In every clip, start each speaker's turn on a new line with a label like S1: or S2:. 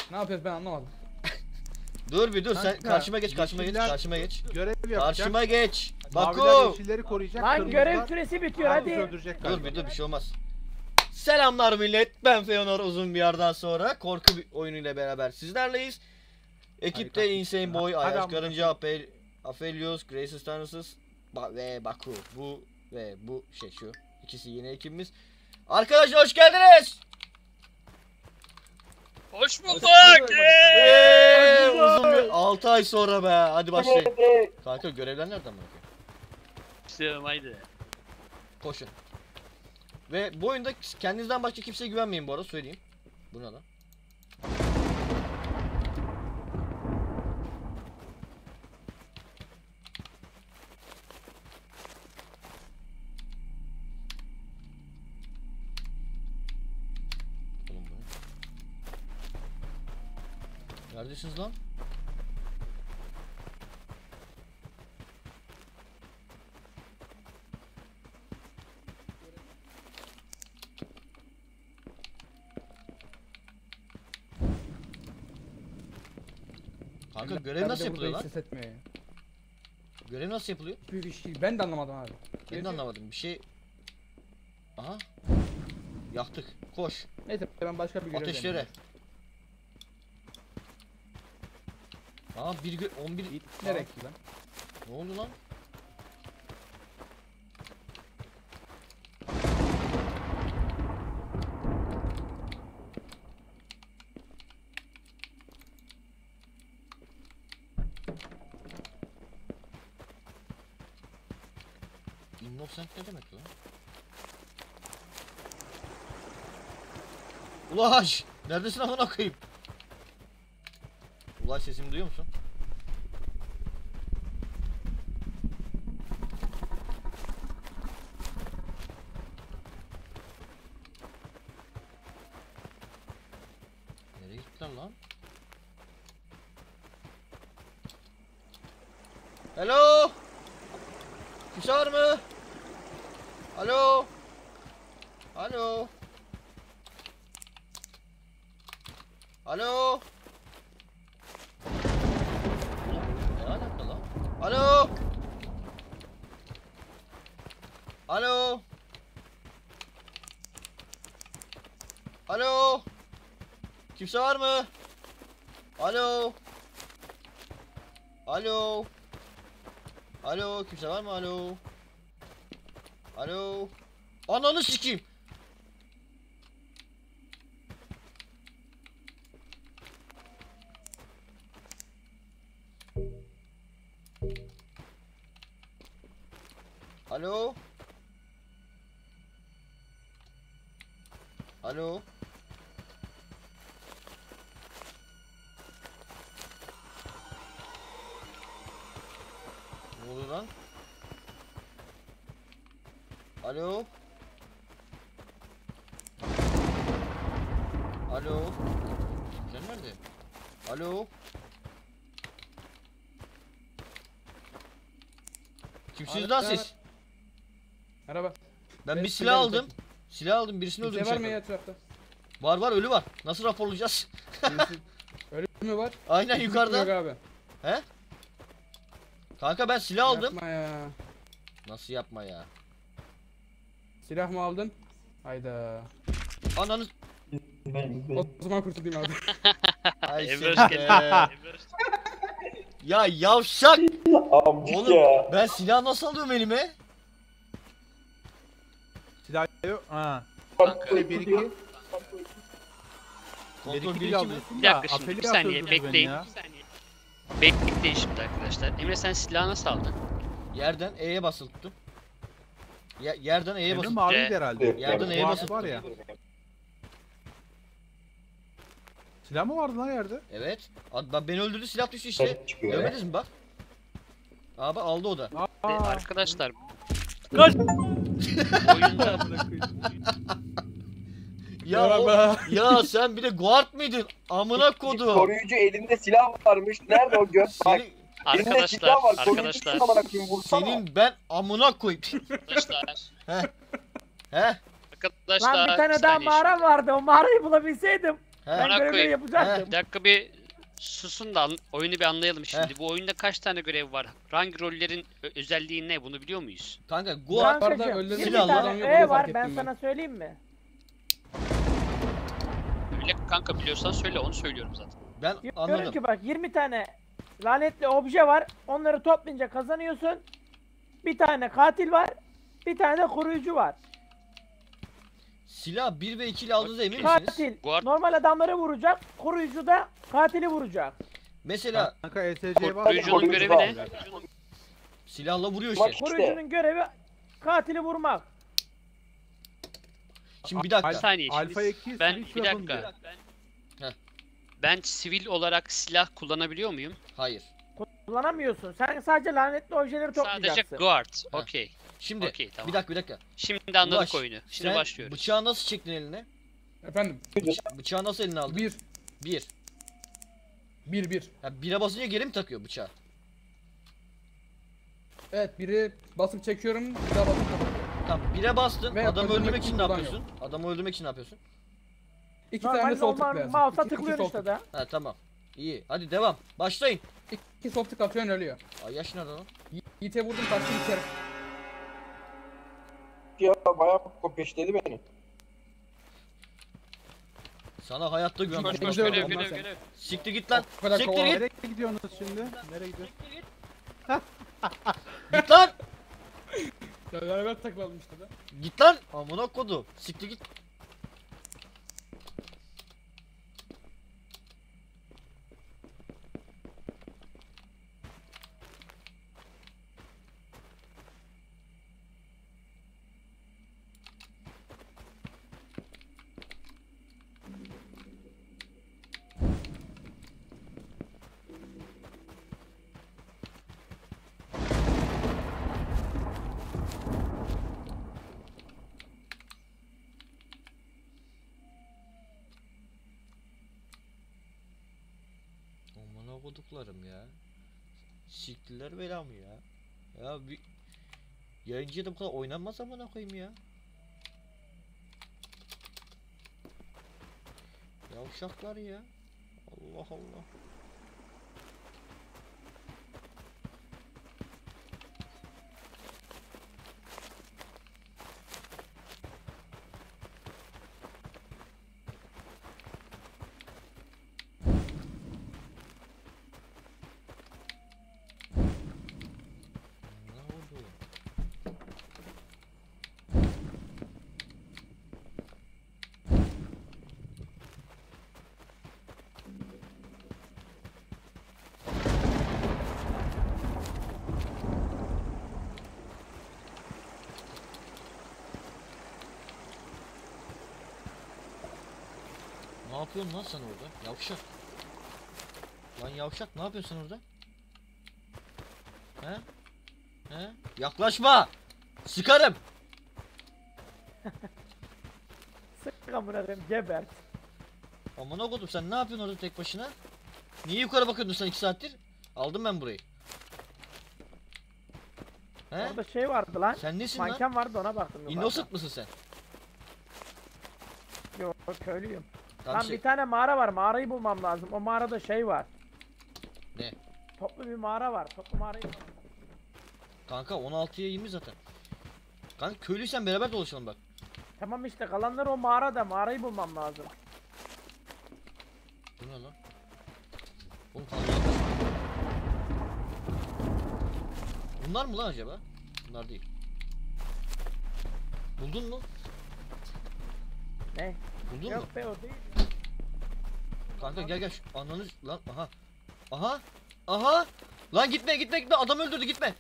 S1: Ne yapıyoruz ben anlamadım.
S2: Dur bir dur sen
S3: Kanka,
S2: karşıma geç karşıma geç
S3: yeşiller-
S2: karşıma geç.
S3: Görev yapacak.
S2: Karşıma geç.
S3: Maviler
S2: Baku.
S3: yeşilleri koruyacak.
S4: Lan görev
S3: kırmızılar
S4: süresi bitiyor
S3: herkes
S4: hadi.
S3: öldürecek
S2: Dur
S3: galiba.
S2: bir dur bir şey olmaz. Selamlar millet. Ben Feonor uzun bir yerden sonra korku oyunuyla beraber sizlerleyiz. Ekipte
S3: Harika.
S2: Insane Boy,
S3: Hadi
S2: Ayaş
S3: ama.
S2: Karınca, Aphelios, Graces Tanrısız ve Baku. Bu ve bu şey şu. İkisi yeni ekibimiz. Arkadaşlar hoş geldiniz.
S5: Hoş bulduk.
S2: Uzun bir 6 ay sonra be. Hadi başlayalım. Kanka görevler nereden bakıyor?
S5: İstiyorum haydi.
S2: Koşun. Ve bu oyunda kendinizden başka kimseye güvenmeyin bu arada söyleyeyim. Bu ne lan? Oğlum bu ne? Neredesiniz lan? Kanka görev nasıl yapılıyor lan?
S1: Ses etmiyor ya.
S2: Görev nasıl yapılıyor?
S1: Büyük iş değil. Ben de anlamadım abi.
S2: Ben de anlamadım. Bir şey... Aha. Yaktık. Koş.
S1: Neyse ben başka bir görev
S2: Ateşlere.
S1: deneyeyim.
S2: Aa 11...
S1: Nereye gitti lan?
S2: Ne oldu lan? Innocent ne demek lan? Ulaş! Neredesin amına koyayım? Ulaş sesimi duyuyor musun? Nereye gittiler lan? Hello! Kimse var mı? Alo? Alo? Alo? Ne alaka lan? Alo? Alo? Alo? Kimse var mı? Alo? Alo? Alo? Kimse var mı? Alo? Alo? Ananı sikeyim. Alo? Alo? Ne oluyor lan? Alo? Alo? Sen nerede? Alo? Kimsiniz lan siz?
S1: Merhaba.
S2: Ben bir
S1: Ben
S2: silah
S1: Süleyman
S2: aldım. Silah aldım birisini
S1: Kimse
S2: öldürmüş.
S1: var mı ya etrafta?
S2: Var var ölü var. Nasıl raporlayacağız?
S1: Birisi- Öyle mi var?
S2: Aynen
S1: Kimse
S2: yukarıda.
S1: yok abi.
S2: He? Kanka ben silah aldım.
S1: Yapma ya.
S2: Nasıl yapma ya?
S1: Silah mı aldın? Hayda.
S2: Ananı...
S1: O zaman kurtulayım abi.
S2: Ay
S5: Emre
S2: seni
S5: hoş geldin.
S2: be.
S5: Emre hoş-
S2: Ya yavşak!
S6: Amcık
S2: Oğlum
S6: ya.
S2: ben silah nasıl alıyorum elime?
S3: Silah yok. Ha.
S5: Kanka.
S3: 1-2.
S2: Kontrol 1-2
S3: 1-2
S2: mi?
S3: alıyorsun
S5: Bir
S3: da
S5: dakika şimdi bir
S3: Aphelios
S5: saniye
S3: öldürdü beni
S5: bekleyin.
S3: ya.
S5: Bekleyin şimdi arkadaşlar. Emre sen silahı nasıl aldın?
S2: Yerden E'ye basılı tuttum. Yerden E'ye
S3: Emre
S2: basılı
S3: maviydi herhalde.
S2: Yerden E'ye
S3: Boğaz
S2: basılı
S3: var ya. Silah mı vardı lan yerde?
S2: Evet. Bak beni öldürdü silah düştü işte.
S6: Çıkıyor ya.
S2: Görmediniz mi bak? Abi aldı o da.
S5: Arkadaşlar. Kaç! Oyunda
S2: Ya
S1: Merhaba.
S2: ya sen bir de guard mıydın? Amına kodu.
S6: Koruyucu elinde silah varmış. Nerede o göt? Bak.
S5: arkadaşlar,
S6: Elinde silah var. Koruyucu
S5: arkadaşlar,
S6: şuna bana koyayım, vursana.
S2: Senin ben amına koyayım.
S5: arkadaşlar,
S2: He?
S5: arkadaşlar.
S4: Lan bir tane
S5: bir
S4: daha
S5: saniye
S4: mağara vardı. O mağarayı bulabilseydim. Ben
S5: Bana
S4: görevleri
S5: koyayım.
S4: yapacaktım.
S5: Bir dakika bir susun da oyunu bir anlayalım şimdi. Bu oyunda kaç tane görev var? Hangi rollerin özelliği ne? Bunu biliyor muyuz?
S2: Kanka Guard
S1: Arada
S4: Kankacığım
S1: öldürdüm.
S4: 20
S2: Silahlı
S4: tane
S1: adam yok,
S4: E
S1: onu
S4: var
S1: fark
S4: ben
S1: ettim
S4: sana söyleyeyim mi?
S5: Öyle kanka biliyorsan söyle onu söylüyorum zaten.
S2: ben
S4: Diyorum
S2: anladım.
S4: ki bak 20 tane lanetli obje var. Onları toplayınca kazanıyorsun. Bir tane katil var. Bir tane de koruyucu var.
S2: Silah 1 ve 2 ile aldığınızda emin
S5: Katil.
S2: misiniz?
S4: Katil
S5: Guard-
S4: normal adamları vuracak. Koruyucu da katili vuracak.
S2: Mesela
S3: Kanka ESC'ye bak.
S5: Koruyucunun
S6: Koruyucu
S5: görevi
S6: var.
S5: ne?
S2: silahla vuruyor
S6: Bak
S2: işte.
S4: Koruyucunun görevi katili vurmak.
S2: Şimdi bir
S5: Bir
S2: dakika.
S5: saniye şimdi
S3: Alfa 2
S5: ben
S3: switch
S5: bir
S3: weapon
S5: dakika.
S2: Heh.
S5: Ben sivil olarak silah kullanabiliyor muyum?
S2: Hayır.
S4: Kullanamıyorsun. Sen sadece lanetli objeleri
S5: Sadece
S4: toplayacaksın.
S5: guard.
S2: Ha.
S5: Okey.
S2: Şimdi
S5: Okey tamam.
S2: bir dakika.
S5: Şimdi anladık
S2: Ulaş,
S5: oyunu. Şimdi
S2: sen
S5: başlıyoruz.
S2: bıçağı nasıl çektin eline?
S1: Efendim.
S2: Bıçağı nasıl eline aldın?
S1: 1
S2: 1.
S1: 1
S2: Ya 1'e basınca geri mi takıyor bıçağı?
S1: Evet, biri basıp çekiyorum, bir daha basıp çekiyorum.
S2: Tamam 1'e bastın.
S1: Ve
S2: Adamı
S1: öldürmek
S2: öldürmek için ne
S1: için
S2: yapıyorsun? Adamı öldürmek için ne yapıyorsun?
S1: İki
S4: Normal
S1: tane sol tık
S4: normal
S1: beyaz.
S4: mouse'a
S1: İki
S4: tıklıyorsun
S1: sol
S4: işte
S1: tık.
S4: da.
S2: Ha tamam. İyi. Hadi devam. Başlayın.
S1: İki sol tık atıyorsun ölüyor.
S2: Ay yaş nerede lan?
S1: Yiğit'e vurdum kaçtı içeri.
S6: Ya bayağı peşledi beni.
S2: Sana hayatta güvenmem.
S1: Çok
S5: Koş
S1: güzel
S5: görev
S1: oldu
S5: görev
S1: ondan
S5: görev.
S2: Siktir git lan.
S1: O kadar
S2: Siktir
S1: kovalı.
S2: git.
S3: Nereye gidiyorsunuz şimdi? Nereye gidiyorsun?
S2: Git lan.
S1: Ya beraber takılalım işte de.
S2: Git lan. Amına kodu. Siktir git. Amına koduklarım ya. Siktiler belamı ya. Ya bir yayıncıya da bu kadar oynanmaz amına koyayım ya. Yavşaklar ya. Allah Allah. Ne oldu? Ne yapıyorsun lan sen orada? Yavşak. Lan yavşak ne yapıyorsun orada? He? He? Yaklaşma! Sıkarım!
S4: Sık amına koyayım gebert.
S2: Amına kodum sen ne yapıyorsun orada tek başına? Niye yukarı bakıyordun sen 2 saattir? Aldım ben burayı. He?
S4: Orada şey vardı lan.
S2: Sen nesin lan?
S4: Manken vardı ona baktım. yukarıda.
S2: Innocent mısın sen?
S4: Yok köylüyüm.
S2: Tamam
S4: Lan
S2: şey.
S4: bir tane mağara var. Mağarayı bulmam lazım. O mağarada şey var.
S2: Ne?
S4: Toplu bir mağara var. Toplu mağarayı
S2: Kanka 16'ya 20 zaten. Kanka köylüysen beraber dolaşalım bak.
S4: Tamam işte kalanlar o mağarada. Mağarayı bulmam lazım.
S2: Bu ne lan? Oğlum fazla. Bunlar mı lan acaba? Bunlar değil. Buldun mu?
S4: Ne?
S2: Buldun mu?
S4: Yok be o değil.
S2: Kanka gel gel şu ananı lan aha. Aha. Aha. Lan gitme gitme gitme adam öldürdü gitme.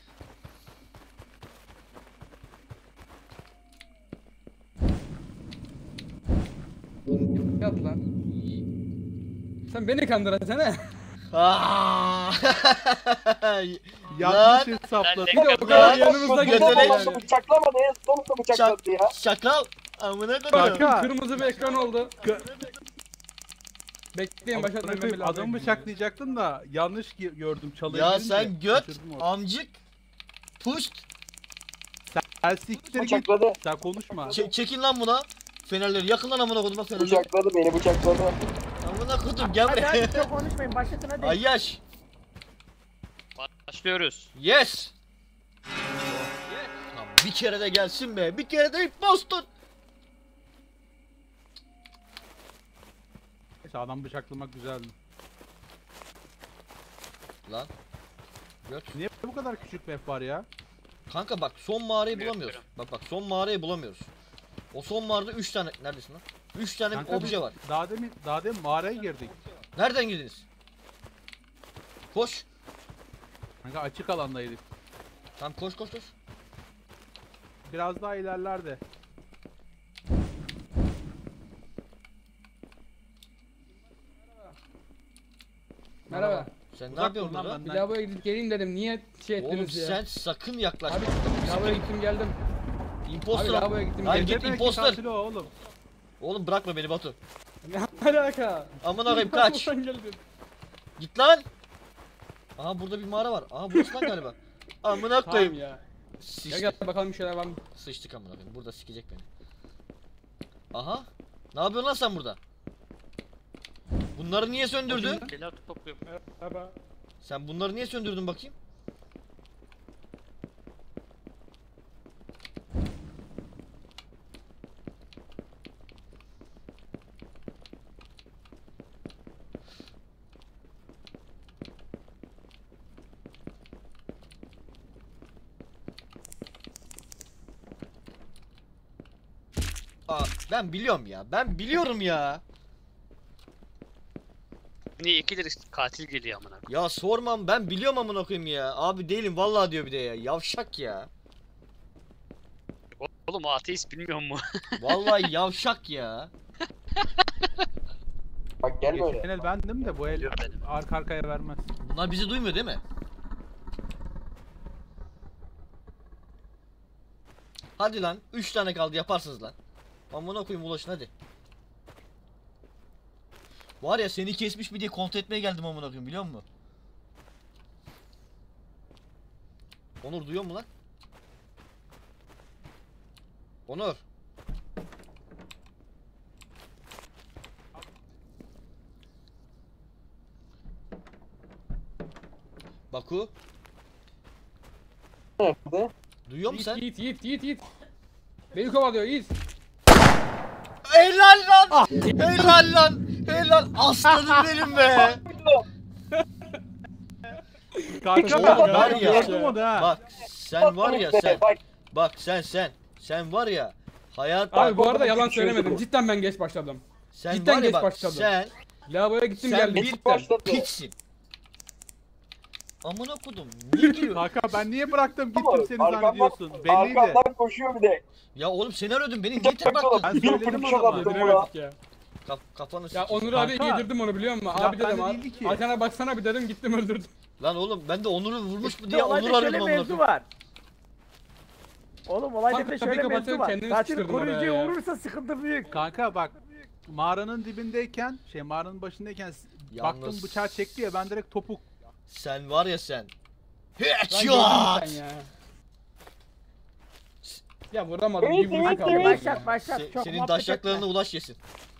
S1: Yat lan. Sen beni kandıracaksın he.
S2: Aa!
S3: Yanlış
S2: Lan
S3: hesapladım.
S5: Ben
S1: O kadar
S2: Lan,
S1: yanımızda
S2: götüre-
S1: geçti.
S6: Bıçaklamadı en sonunda bıçakladı ya.
S2: şakal amına
S3: Kanka.
S2: koyayım.
S1: Kırmızı bir ekran oldu. Bekleyin başlatmayın. ben bir
S3: Adamı
S1: lavaboya
S3: bıçaklayacaktın da yanlış gördüm çalıyı.
S2: Ya
S3: gelince
S2: sen göt
S3: şaşırdım orada.
S2: amcık puşt
S3: Sen siktir git.
S6: Bıçakladı.
S3: Sen konuşma.
S2: çekin lan buna. Fenerleri yakın lan amına koyduğuma fenerleri.
S6: Bıçakladı beni bıçakladı.
S2: Amına kodum gel
S4: Hadi hadi
S2: buraya.
S4: çok konuşmayın başlatın hadi.
S2: Ayyaş.
S5: Başlıyoruz.
S2: Yes. Tamam, bir kere de gelsin be. Bir kere de impostor.
S3: Neyse adam bıçaklamak güzeldi.
S2: Lan. Göt.
S3: Niye bu kadar küçük map var ya?
S2: Kanka bak son mağarayı
S5: Biliyorum,
S2: bulamıyoruz. Bak son mağarayı bulamıyoruz. O son mağarada 3 tane neredesin lan? 3 tane
S3: Kanka
S2: obje
S3: biz
S2: var.
S3: Daha demin mağaraya girdik.
S2: Nereden girdiniz? Koş.
S3: Kanka açık alandaydık.
S2: Tamam koş.
S3: Biraz daha ilerlerde.
S1: Merhaba.
S2: Sen ne
S3: Uzak
S2: yapıyorsun
S3: dur lan
S2: burada?
S1: Bir
S3: benden.
S1: lavaboya gidip geleyim dedim. Niye şey
S2: Oğlum
S1: ettiniz ya?
S2: sen sakın yaklaşma.
S1: Abi lavaboya gittim geldim. Abi
S2: Imposter.
S1: lavaboya gittim
S2: Hayır,
S1: geldim.
S2: git
S3: Demek ki
S2: imposter.
S3: katil o oğlum.
S2: Oğlum bırakma beni Batu.
S1: Ne alaka?
S2: Amına koyayım kaç.
S1: Buradan geldin.
S2: Git lan. Aha burada bir mağara var. Aha burası lan galiba. Amına
S1: Tamam
S2: koyayım.
S1: ya. Gel
S2: Sıçtık.
S1: gel bakalım bir şeyler var mı?
S2: Sıçtık amına koyayım. Burada sikecek beni. Aha. Ne yapıyorsun lan sen burada? Bunları niye söndürdün?
S5: Gel topluyorum.
S1: Merhaba.
S2: Sen bunları niye söndürdün bakayım? Aa, ben biliyorum ya. Ben biliyorum ya.
S5: Niye ikidir katil geliyor amına.
S2: Ya sormam ben biliyorum amına koyayım ya. Abi değilim vallahi diyor bir de ya. Yavşak ya.
S5: Oğlum o ateist bilmiyor mu?
S2: Vallahi yavşak ya.
S6: Bak gel böyle.
S3: Genel bendim de bu el
S5: Biliyorum benim.
S3: arka arkaya vermez.
S2: Bunlar bizi duymuyor değil mi? Hadi lan 3 tane kaldı yaparsınız lan. Amına koyayım ulaşın hadi. Var ya seni kesmiş mi diye kontrol etmeye geldim amına koyayım biliyor musun? Onur duyuyor mu lan? Onur. Baku
S6: Nerede?
S2: duyuyor musun sen?
S1: Yiğit. Beni kovalıyor Yiğit.
S2: Helal lan! Helal lan! Helal aslanım benim be!
S3: Kanka
S2: Oğlum,
S3: ben
S2: var ya.
S3: gördüm onu ha.
S2: Bak sen var ya sen.
S6: Bak
S2: Bak sen var ya. Hayat
S1: Abi bu
S6: bak,
S1: arada
S6: bak,
S1: yalan
S6: küçük
S1: söylemedim.
S6: çocuk.
S1: Cidden ben geç başladım.
S2: sen
S1: cidden
S2: var ya
S1: geç
S2: bak
S1: başladım.
S2: sen
S1: Lavaboya gittim
S2: Sen
S1: geldim.
S2: bir
S1: Cidden.
S6: başladı.
S2: piçsin. Amına kodum. Ne diyor?
S3: Kanka ben niye bıraktım
S6: Ama
S3: gittim seni
S6: arkamdan-
S3: zannediyorsun. Belliydi.
S6: Arkamdan koşuyor bir de.
S2: Ya oğlum seni aradım beni niye tek bıraktın?
S3: Ben
S6: Bir
S3: söyledim
S6: fırça
S3: adama.
S6: attım buna.
S1: Yediremedik ya.
S2: Kafanı
S1: Ya
S2: sikeyim.
S1: Onur abi
S3: Kanka,
S1: yedirdim onu biliyor musun?
S3: silah
S1: Abi dedim
S3: bende
S1: abi.
S3: değildi ki.
S1: Arkana baksana bir dedim gittim öldürdüm.
S2: Lan oğlum ben de Onur'u vurmuş mu
S4: Bir
S2: diye
S4: olayda
S2: Onur
S4: şöyle
S2: arıyordum amına
S4: mevzu
S2: koyayım.
S4: var. Oğlum olayda
S1: Kanka,
S4: bir de
S1: kapıyı
S4: şöyle mevzu
S1: kapatıp
S4: var.
S1: kendini
S4: Katil
S1: sıkıştırdın
S4: koruyucuya
S1: oraya ya.
S4: vurursa sıkıntı büyük.
S3: Kanka bak mağaranın dibindeyken mağaranın başındayken baktım
S2: Yalnız-
S3: bıçağı çekti ya ben direkt topuk.
S2: Sen var ya sen.
S1: Lan
S2: Headshot!
S1: gördün sen ya. Ya vuramadım. Bir vuruşu kaldı.
S4: Hadi
S1: ya.
S4: başlat çok
S2: Senin
S4: muhabbet
S2: daşaklarına
S4: etme.
S2: ulaş yesin.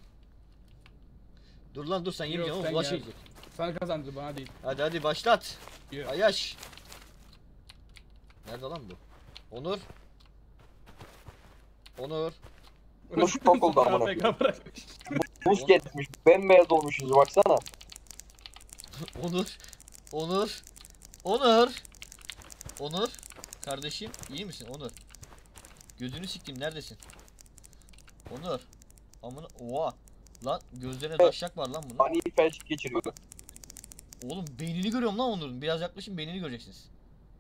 S2: Dur lan dur sen
S1: Yok,
S2: yemeyeceksin
S1: sen
S2: oğlum ulaş
S1: gel.
S2: yiyecek.
S1: Sana kazandı bana değil.
S2: Hadi başlat.
S1: Yok.
S2: Ayaş. Nerede lan bu? Onur. Onur.
S6: Dur, çok oldu amına
S1: AFK bırakmış.
S6: Buz kesmiş. Bembeyaz olmuşuz baksana.
S2: Onur. Onur. Onur. Onur. Kardeşim iyi misin Onur? Gözünü siktim neredesin? Onur. Amına oha. Lan gözlerine taşak var lan bunun.
S6: Ani felç geçiriyordu.
S2: Oğlum beynini görüyorum lan Onur'un. Biraz yaklaşın beynini göreceksiniz.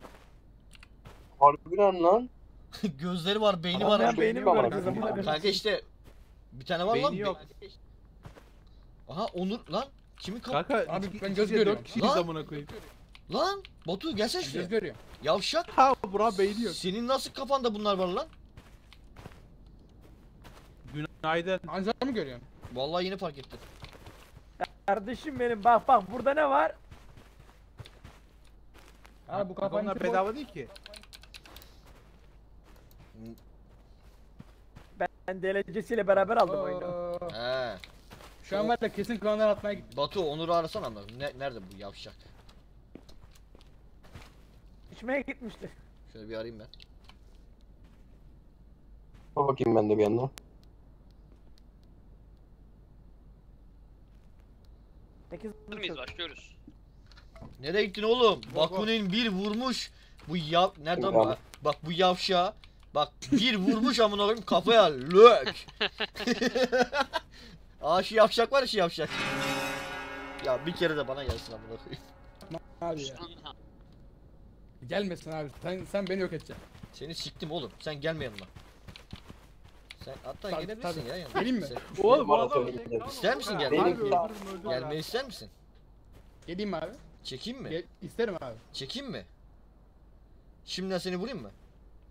S6: Harbiden lan.
S2: Gözleri var, beyni
S6: Ama
S2: var.
S4: Ben beynimi
S6: Tamam.
S4: göreceğiz amına koyayım.
S2: Kanka işte bir tane var lan.
S3: Beyni yok.
S2: Aha Onur lan. Kimin kap...
S3: Kanka
S1: Abi
S3: iki-
S1: ben
S3: iki
S1: göz
S3: de dört
S1: görüyorum.
S3: kişiyiz
S2: Lan.
S3: amına koyayım.
S2: Lan Batu gelsene
S1: Göz
S2: şuraya.
S1: görüyor.
S2: Yavşak.
S3: Ha bura beyni yok.
S2: Senin nasıl kafanda bunlar var lan?
S3: Günaydın.
S1: Ancak mı görüyorsun?
S2: Vallahi yeni fark ettim.
S4: Kardeşim benim bak burada ne var?
S1: Abi bu
S3: Kanka
S1: kafanın
S3: onlar
S1: içi boş.
S3: bedava değil ki.
S4: Ben delecesiyle beraber aldım oyunu.
S1: Oo.
S2: He.
S1: Şu an var da kesin klandan atmaya gitti.
S2: Batu Onur'u arasana ama. Nerede bu yavşak?
S4: İçmeye gitmiştir.
S2: Şöyle bir arayayım ben.
S6: Bakayım ben de bir yandan.
S4: 8
S5: Hazır mıyız? Başlıyoruz.
S2: Nereye gittin oğlum?
S1: Bak,
S2: Bakunin bir vurmuş. Bu nereden
S6: Tamam.
S2: bak bu yavşağı. Bak bir vurmuş amına koyayım kafaya lök. Aa şu yavşak var ya şu yavşak. Ya bir kere de bana gelsin amına koyayım.
S1: Abi ya. Gelmesin abi. Sen beni yok edeceksin.
S2: Seni siktim oğlum. Sen gelme yanıma. Sen hatta
S1: Tabii,
S2: gelebilirsin
S1: tabii.
S2: ya yanıma.
S1: Geleyim mi?
S2: Sen-
S3: Oğlum bu
S6: Bana
S3: adam
S6: söyle.
S2: İster misin
S3: Abi,
S2: gelmeyi?
S6: Benim-
S3: öldürürüm, öldürürüm.
S2: Gelmeyi ister misin?
S1: Geleyim mi abi?
S2: Çekeyim mi?
S1: İsterim abi.
S2: Çekeyim mi? Şimdiden seni vurayım mı?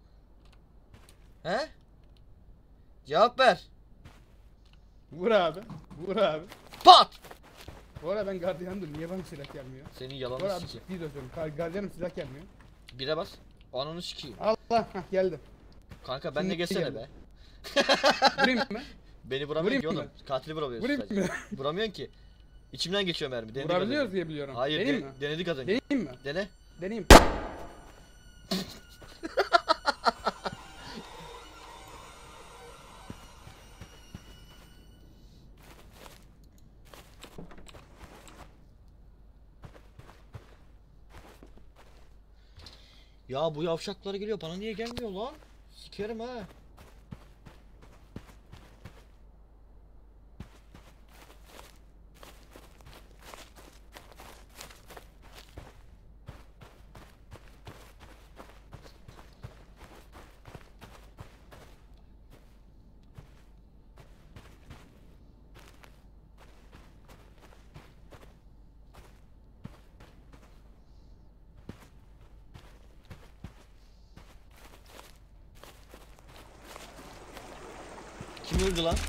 S2: He? Cevap ver.
S1: Vur abi. Vur abi.
S2: Pat!
S1: Bu arada ben gardiyandım. Niye bana silah gelmiyor?
S2: Senin
S1: Bu
S2: yalanını
S1: arada
S2: sikeyim.
S1: ciddi söylüyorum. Gardiyanım silah gelmiyor.
S2: Bire bas. Ananı sikeyim.
S1: Allah. Hah geldim.
S2: Kanka ben de
S1: Şimdi
S2: geçsene
S1: geldi.
S2: be.
S1: Vurayım mı?
S2: Beni vuramıyorsun
S1: Vurayım
S2: ki oğlum.
S1: mı?
S2: Katili vuramıyorsun
S1: Vurayım
S2: sadece.
S1: mı?
S2: Vuramıyorsun ki. İçimden geçiyor mermi. Denedik az
S1: Vurabiliyoruz
S2: önce.
S1: diye biliyorum.
S2: Hayır
S1: Deneyim mi?
S2: denedik az önce.
S1: Deneyim mi?
S2: Dene.
S1: Deneyim.
S2: Ya bu yavşaklar geliyor bana niye gelmiyor lan? Sikerim ha. Kim öldü lan?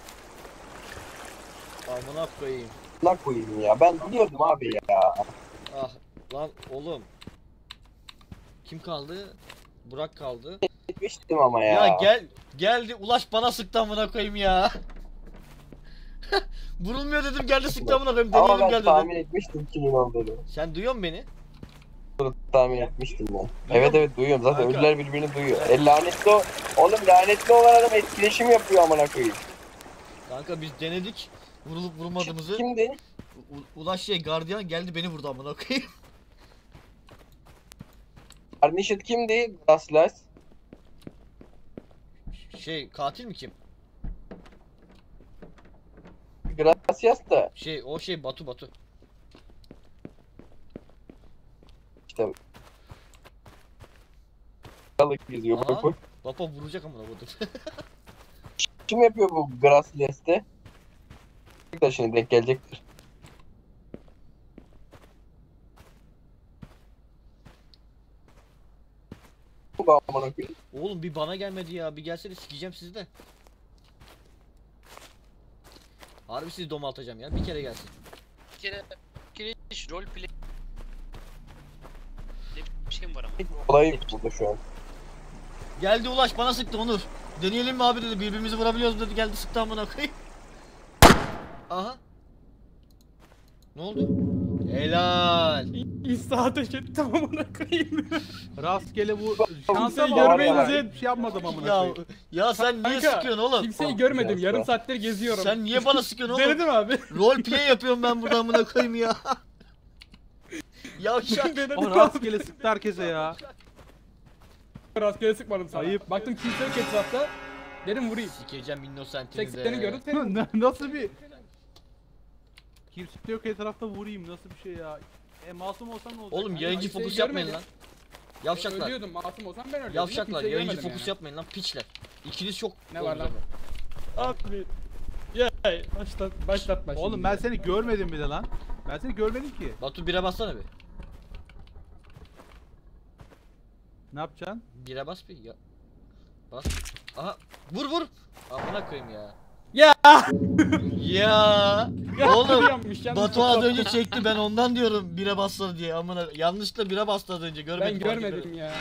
S2: Amına koyayım.
S6: La koyayım ya. Ben biliyordum abi ya.
S2: Ah lan oğlum. Kim kaldı? Burak kaldı.
S6: Gitmiştim ama ya.
S2: Ya geldi Ulaş bana sıktı amına koyayım ya. Vurulmuyor dedim geldi sıktı amına koyayım
S6: Ama
S2: deneyelim
S6: ben
S2: gel
S6: tahmin
S2: dedim.
S6: etmiştim kimin olduğunu.
S2: Sen duyuyor musun beni?
S6: Tahmin etmiştim ben. Evet evet duyuyorum. Zaten
S2: Kanka.
S6: ölüler birbirini duyuyor. Lanetli o. Oğlum lanetli olan adam etkileşim yapıyor amına koyayım.
S2: Kanka biz denedik. Vurulup vurmadığımızı.
S6: Kimdi?
S2: Ulaş gardiyan geldi beni vurdu amına koyayım.
S6: Arnişit kimdi? Gaslas.
S2: Katil mi kim?
S6: Gracias da.
S2: O Batu.
S6: İşte. Balık geziyor.
S2: Aha.
S6: Bak bak.
S2: Baba vuracak amına koydum.
S6: Kim yapıyor bu Gracias'te? Bir de şimdi denk gelecektir. Bu da amına koyayım.
S2: Oğlum bir bana gelmedi ya. Bir gelsene sikeceğim sizi de. Harbi sizi domaltacağım ya. Bir kere gelsin.
S5: Bir kere rol play bir şey mi var ama?
S6: Olayı burada şu an.
S2: Geldi Ulaş bana sıktı Onur. Deneyelim mi abi dedi. Birbirimizi vurabiliyoruz dedi. Geldi sıktı amına koyayım. Aha. Ne oldu? Helal.
S1: İsa ateş etti tamamına koyayım.
S3: Rastgele bu
S6: Kimseyi
S3: şansa
S6: görmeyince-
S3: bir şey yapmadım amına
S2: Ya,
S3: koyayım.
S2: ya sen niye
S1: Kanka,
S2: sıkıyorsun oğlum?
S1: Kimseyi görmedim.
S6: güzel,
S1: Yarım
S6: güzel.
S1: saattir geziyorum.
S2: Sen niye bana sıkıyorsun oğlum?
S1: Denedim abi.
S2: Rol play yapıyorum ben burada amına koyayım ya. Yavşak.
S1: Denedim
S3: O
S1: abi.
S3: rastgele sıktı herkese ya.
S1: Rastgele sıkmadım sana.
S3: Ayıp.
S1: Baktım kimse yok etrafta. Dedim vurayım.
S2: Sikeceğim innocentinize.
S1: 80'i gördüm seni.
S3: Nasıl bir... Kimse de yok etrafta vurayım nasıl bir şey ya. Masum olsam ne olacak?
S2: Oğlum
S1: Hani
S2: yayıncı
S1: kimseyi
S2: fokus yapmayın lan.
S1: görmedim.
S2: Yavşaklar.
S1: Ölüyordum masum olsam ben ölüyordum.
S2: Yavşaklar
S1: Kimseyi
S2: yayıncı
S1: görmedim
S2: fokus
S1: yani.
S2: yapmayın lan piçler. İkiniz çok
S1: Ne var lan?
S2: oldunuz ama.
S1: Abi. Ya başlatma şimdi.
S3: Oğlum ben seni görmedim bile lan. Ben seni görmedim ki.
S2: Batu bire bassana bir.
S3: Ne yapacaksın?
S2: Bire bas bir ya. Bas. Aha vur. Amına koyayım ya.
S1: Ya.
S2: Ya.
S1: Ya,
S2: Oğlum
S1: yanmış, yanlış
S2: Batu az
S1: yaptım.
S2: önce çekti ben ondan diyorum bire bassa diye amına. Yanlışlıkla bire bastı az önce görmedim.
S1: Ben
S2: fark
S1: görmedim
S2: etmedim.
S1: ya.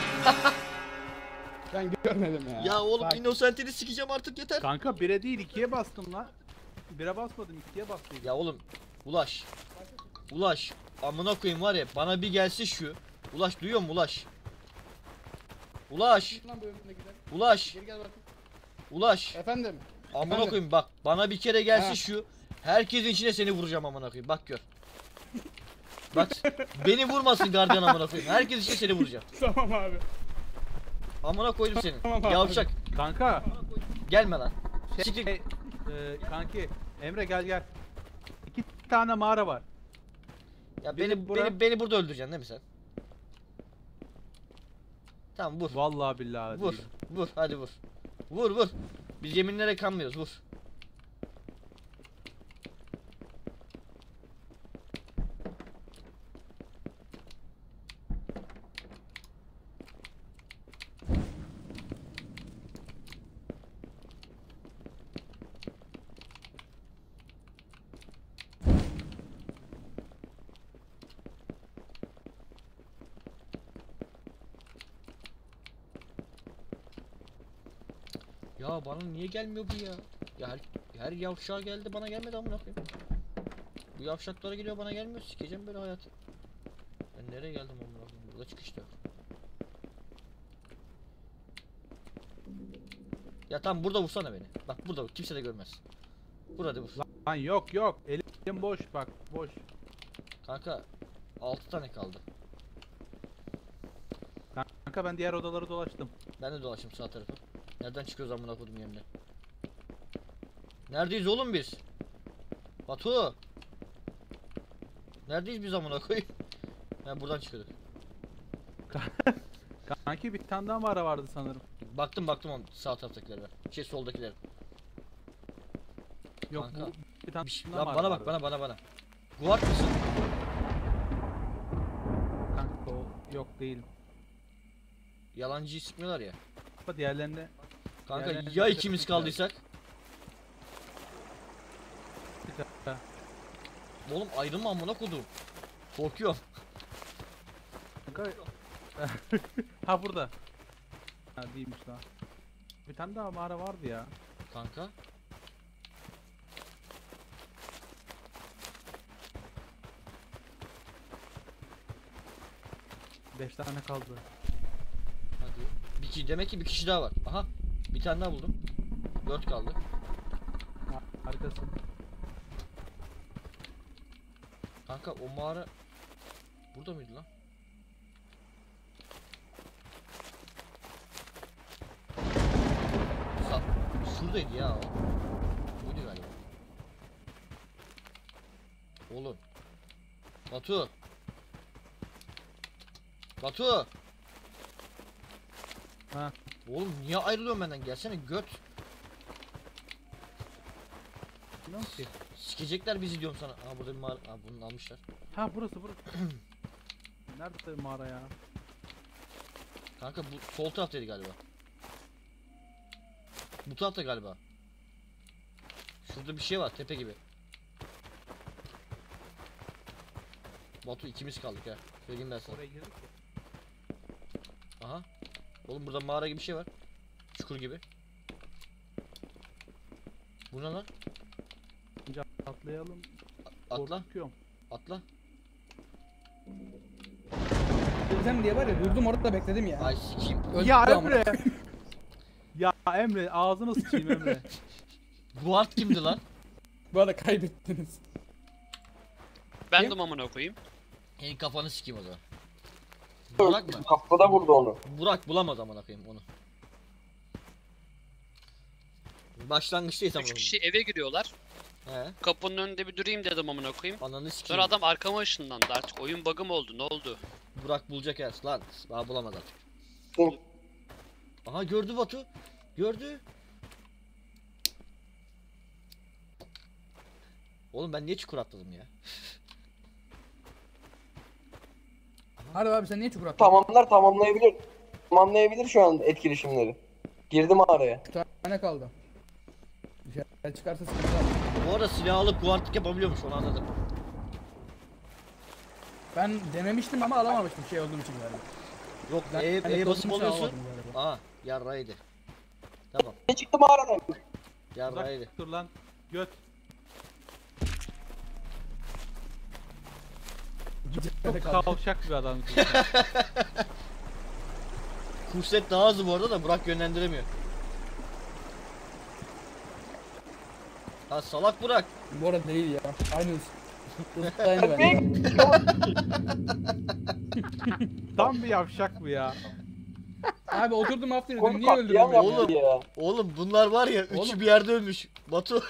S1: Ben görmedim ya.
S2: Ya oğlum
S1: Bak,
S2: innocentini sikeceğim artık yeter.
S3: Kanka 1'e değil 2'ye bastım lan. Bire basmadım, ikiye bastıydım.
S2: Ya oğlum Ulaş. Ulaş. Amına koyayım var ya, bana bir gelse şu. Ulaş duyuyor musun Ulaş? Ulaş.
S1: Lan bu önünde gider.
S2: Ulaş.
S1: Geri gel bakayım.
S2: Ulaş.
S1: Efendim.
S2: Amına
S1: Efendim?
S2: koyayım bak, bana bir kere gelse
S1: Ha.
S2: şu. Herkesin içine seni vuracağım amına koyayım. Bak gör. Bak beni vurmasın gardiyan amına koyayım. Herkes içine seni vuracağım.
S1: Tamam abi.
S2: Amına koydum seni.
S1: Tamam abi.
S2: Yavşak.
S3: Kanka.
S2: Gelme lan. Siktir.
S3: Şey, kanki. Emre gel. 2 tane mağara var.
S2: Ya
S3: Biri bura-
S2: beni burada öldüreceksin değil mi sen? Tamam vur.
S3: Vallahi billahi
S2: Vur.
S3: değilim.
S2: Vur hadi vur. Vur. Biz yeminlere kanmıyoruz, vur. Ya bana niye gelmiyor bu ya? Ya her yavşağa geldi, bana gelmedi amına koyayım. Bu yavşaklara geliyor, bana gelmiyor. Sikeceğim böyle hayatı. Ben nereye geldim amına koyayım? Burada çıkışta yok. Ya tamam, burada vursana beni. Bak burada vur, kimse de görmez. Vur hadi vur.
S3: Lan yok. Elim boş bak, boş.
S2: Kanka 6 tane kaldı.
S3: Kanka ben diğer odaları dolaştım.
S2: Ben de dolaşayım sağ tarafa. Nereden çıkıyoruz amına koydum yerine? Neredeyiz oğlum biz? Batu. Neredeyiz biz amına koyayım? Ha buradan çıkıyorduk.
S3: Kanki bir tane daha mağara vardı sanırım.
S2: Baktım on sağ taraftakilere. Şey soldakilere.
S3: Yok
S2: Kanka.
S3: bu bir tane
S2: Bir şey,
S3: daha
S2: lan
S3: mağara
S2: bana bak,
S3: vardı.
S2: bana. Guard mısın?
S3: Kanka o yok değilim.
S2: Yalancıyı sıkmıyorlar ya.
S3: Ama diğerlerinde
S2: Kanka
S3: Yani
S2: ya
S3: çok
S2: ikimiz
S3: güzel.
S2: kaldıysak?
S3: bir tane.
S2: Oğlum ayrılma amına kodum. Korkuyorum.
S3: Kanka ha burada. Ha değilmiş lan. Bir tane daha mağara vardı ya.
S2: Kanka.
S3: Beş tane kaldı.
S2: Hadi. Demek ki bir kişi daha var. Aha. Bir tane daha buldum. 4 kaldı.
S3: Harikasın.
S2: Kanka o mağara burada mıydı lan? Şuradaydı ya o. Buydu galiba. Oğlum. Batu.
S3: Ha.
S2: Oğlum niye ayrılıyorsun benden? Gelsene göt.
S3: Bilmiyorum ki.
S2: Sikecekler bizi diyorum sana. Aa burada bir mağara. Aa bunu almışlar.
S3: Ha burası. Nerede mağara ya?
S2: Kanka bu sol taraftaydı galiba. Bu tarafta galiba. Şurada bir şey var tepe gibi. Batu ikimiz kaldık ya. Söyleyeyim ben sana.
S3: Oraya girdik ya.
S2: Aha. Oğlum burada mağara gibi bir şey var. Çukur gibi. Bu ne lan?
S3: Önce atlayalım.
S2: Atla.
S3: Korkuyorum.
S2: Atla.
S1: Geleceğim diye var ya durdum orada bekledim ya.
S2: Ay sikeyim.
S1: Öldü
S3: Ya
S1: amına.
S3: Emre. Ya Emre ağzına sıçayım Emre.
S2: Guard kimdi lan?
S1: Bu arada kaybettiniz.
S5: Ben
S1: Kim?
S5: de amına koyayım.
S2: Senin kafanı sikeyim o zaman. Burak mı?
S6: Kafada vurdu onu.
S2: Burak bulamadı amına koyayım onu. Başlangıçtayız ama.
S5: 3 kişi eve giriyorlar.
S2: He.
S5: Kapının önünde bir durayım dedim amına koyayım.
S2: Ananı sikeyim.
S5: Sonra adam arkama ışınlandı artık. Oyun bug'ı mı oldu? Ne oldu?
S2: Burak bulacak her lan. Daha bulamaz artık.
S6: Hı.
S2: Aha gördü Batu. Gördü. Oğlum ben niye çukur atladım ya?
S1: Harbi abi sen niye çukur attın?
S6: Tamamlayabilir. Tamamlayabilir şu an etkileşimleri. Girdim araya.
S1: 3 tane kaldı. Bir şey çıkarsa sıkıntı var.
S2: Bu arada silah alıp guardlık yapabiliyormuş, onu anladım.
S1: Ben denemiştim ama alamamıştım şey olduğum için galiba.
S2: Yok
S1: Ben
S2: E basıp
S1: korkmuşum,
S2: oluyorsun.
S1: alamadım galiba.
S2: Aha yarraydı. Tamam
S6: Ne çıktı mağaradan?
S2: yarraydı.
S3: Uzak dur lan. Göt. Çok kavşak bir adam.
S2: Kurset daha hızlı bu arada da Burak yönlendiremiyor. Ha salak Burak.
S1: Bu arada değil ya. Aynı hız. Hızlı aynı bende.
S3: Tam bir yavşak bu ya.
S1: Abi oturdum after
S6: Konu
S1: dedim. Niye öldürdün
S6: katliam
S1: beni?
S6: yaptı ya.
S2: Oğlum bunlar var ya
S1: Oğlum.
S2: üçü bir yerde ölmüş. Batu.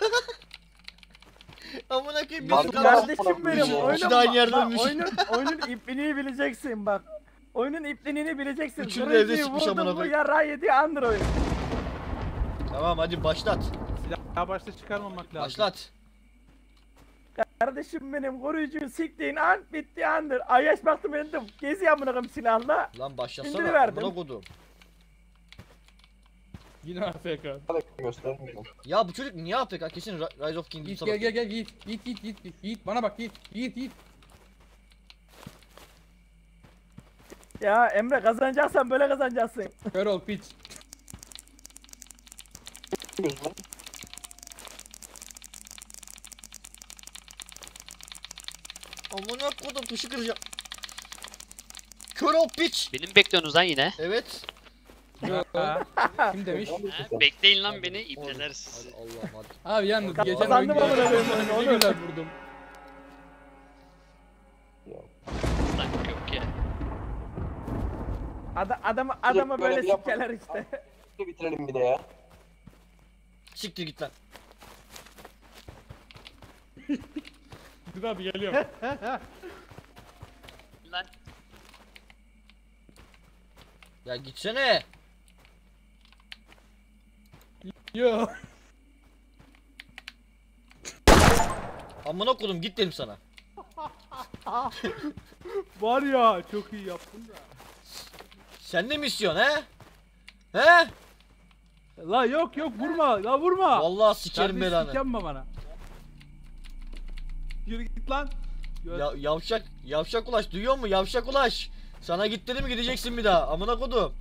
S2: Amına koyayım
S6: Batu
S2: bizim
S6: ya.
S2: kadar.
S4: Kardeşim benim
S6: Üçü
S4: oyunun,
S2: de aynı yerde
S4: bak,
S2: ölmüş.
S4: oyunun ipliğini bileceksin bak. Oyunun ipliğini bileceksin.
S2: Üçünü de evde
S4: Kırıcıyı
S2: sıkmış
S4: vurdun
S2: amına
S4: mu
S2: koyayım.
S4: yara yedi andır oyun.
S2: Tamam hadi başlat.
S3: Silah başta çıkarmamak lazım.
S2: Başlat.
S4: Kardeşim benim koruyucuyu siktiğin an bitti andır. Ayyaş baktım endim. Gezi amınakım silahla.
S2: Lan başlasana.
S4: İndiriverdim.
S2: Amına kodum.
S1: Yine AFK.
S6: Hadi göstermiyorum.
S2: Ya bu çocuk niye AFK? Kesin Rise of Kingdoms'a
S1: Git
S2: bakıyor.
S1: gel git. Git bana bak git.
S4: Ya Emre kazanacaksan böyle kazanacaksın.
S1: Kör ol piç.
S6: Gözüme.
S2: Amına kodum tuşu kıracağım. Kör ol piç.
S5: Beni mi bekliyorsunuz lan yine?
S2: Evet.
S3: Ha.
S1: Kim demiş?
S5: Ha, bekleyin lan beni ibneler
S2: Hadi
S5: sizi.
S2: Allah'ım hadi.
S1: Abi yalnız geçen
S4: Kazandım
S1: oyunda
S4: amına koyayım oyunu,
S1: ne
S4: oğlum.
S1: güzel vurdum.
S5: Lan yok ya.
S4: Adamı
S6: böyle
S4: böyle
S6: bir yapma.
S4: sikkeler işte.
S6: Bitirelim bir de ya.
S2: Siktir git lan.
S1: Dur abi geliyorum.
S5: Lan
S2: Ya gitsene.
S1: Yo.
S2: Amına kodum git dedim sana.
S3: Var ya çok iyi yaptın da.
S2: Sen de mi istiyorsun he? He?
S3: La yok vurma la vurma.
S2: Vallahi sikerim belanı.
S3: Yapma bana. Yürü git lan.
S2: Ya, yavşak ulaş duyuyor musun? Yavşak ulaş. Sana git dedim gideceksin bir daha. Amına kodum.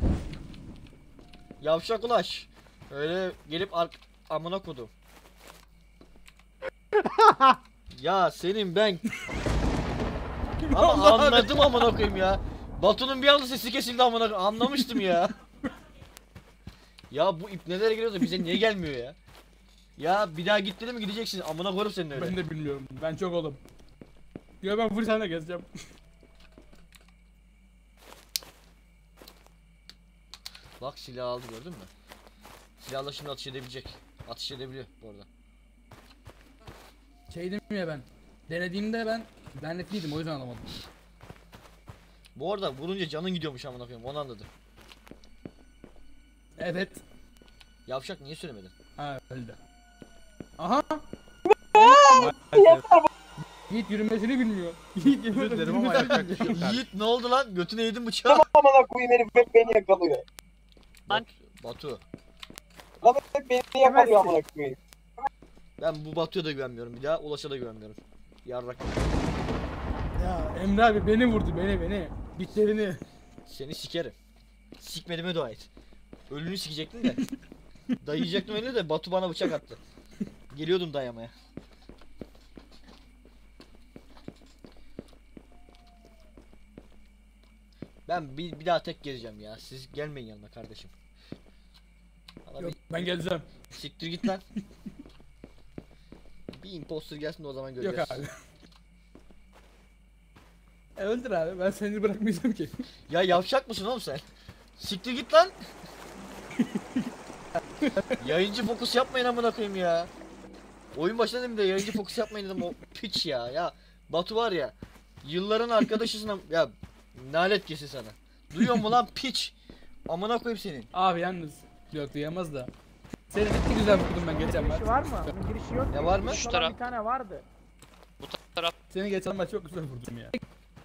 S2: Yavşak ulaş. Öyle gelip amına kodum. Ya senin ben. Ama anladım amına koyayım ya. Batu'nun bir anda sesi kesildi amına koyayım. Anlamıştım ya. Ya bu ip nelere geliyor da bize niye gelmiyor ya? Ya bir daha git dedim gideceksin. Amına koyarım senin öyle.
S1: Ben de bilmiyorum. Ben çok oldum. Yo ben full sana gezeceğim.
S2: Bak silah aldı gördün mü? Silahla şimdi atış edebilecek. Atış edebiliyor bu arada.
S1: Şey dedim ya ben. Denediğimde ben lanetliydim o yüzden alamadım.
S2: Bu arada vurunca canın gidiyormuş amına koyayım onu anladım.
S1: Evet.
S2: Yavşak niye söylemedin?
S1: Ha öldü. Aha. Yiğit yürümesini bilmiyor. Yiğit
S3: Özür dilerim ama yapacak bir şey yok.
S2: Yiğit ne oldu lan? Götüne yedin bıçağı.
S6: Tamam amına koyayım herif hep beni yakalıyor.
S5: Lan.
S2: Batu.
S6: Lan hep beni yakalıyor amına koyayım.
S2: Ben bu Batu'ya da güvenmiyorum bir daha. Ulaş'a da güvenmiyorum. Yarrak.
S1: Ya Emre abi beni vurdu beni. Bitlerini.
S2: Seni sikerim. Sikmediğime dua et. Ölünü sikecektin de. Dayayacaktım öyle de Batu bana bıçak attı. Geliyordum dayamaya. Ben bir daha tek gezeceğim ya. Siz gelmeyin yanına kardeşim. Bana
S1: Yok
S2: bir
S1: ben geleceğim.
S2: siktir git lan. Bir imposter gelsin de o zaman
S1: Yok
S2: göreceğiz.
S1: abi. Öldür abi ben seni bırakmayacağım ki.
S2: Ya yavşak mısın oğlum sen? Siktir git lan. Yayıncı fokus yapmayın amına koyayım ya. Oyun başında dedim de yayıncı fokus yapmayın dedim o piç ya. Ya Batu var ya. Yılların arkadaşısın ya nalet kesin sana. Duyuyor mu lan piç? Amına koyayım senin.
S1: Abi yalnız. Yok duyamaz da. Seni ne güzel vurdum ben geçen maç.
S4: Girişi var mı? Bunun girişi yok.
S2: Ne var mı?
S5: Şu
S4: Şu
S5: taraf.
S4: bir tane vardı.
S1: Seni geçen maç çok güzel vurdum ya.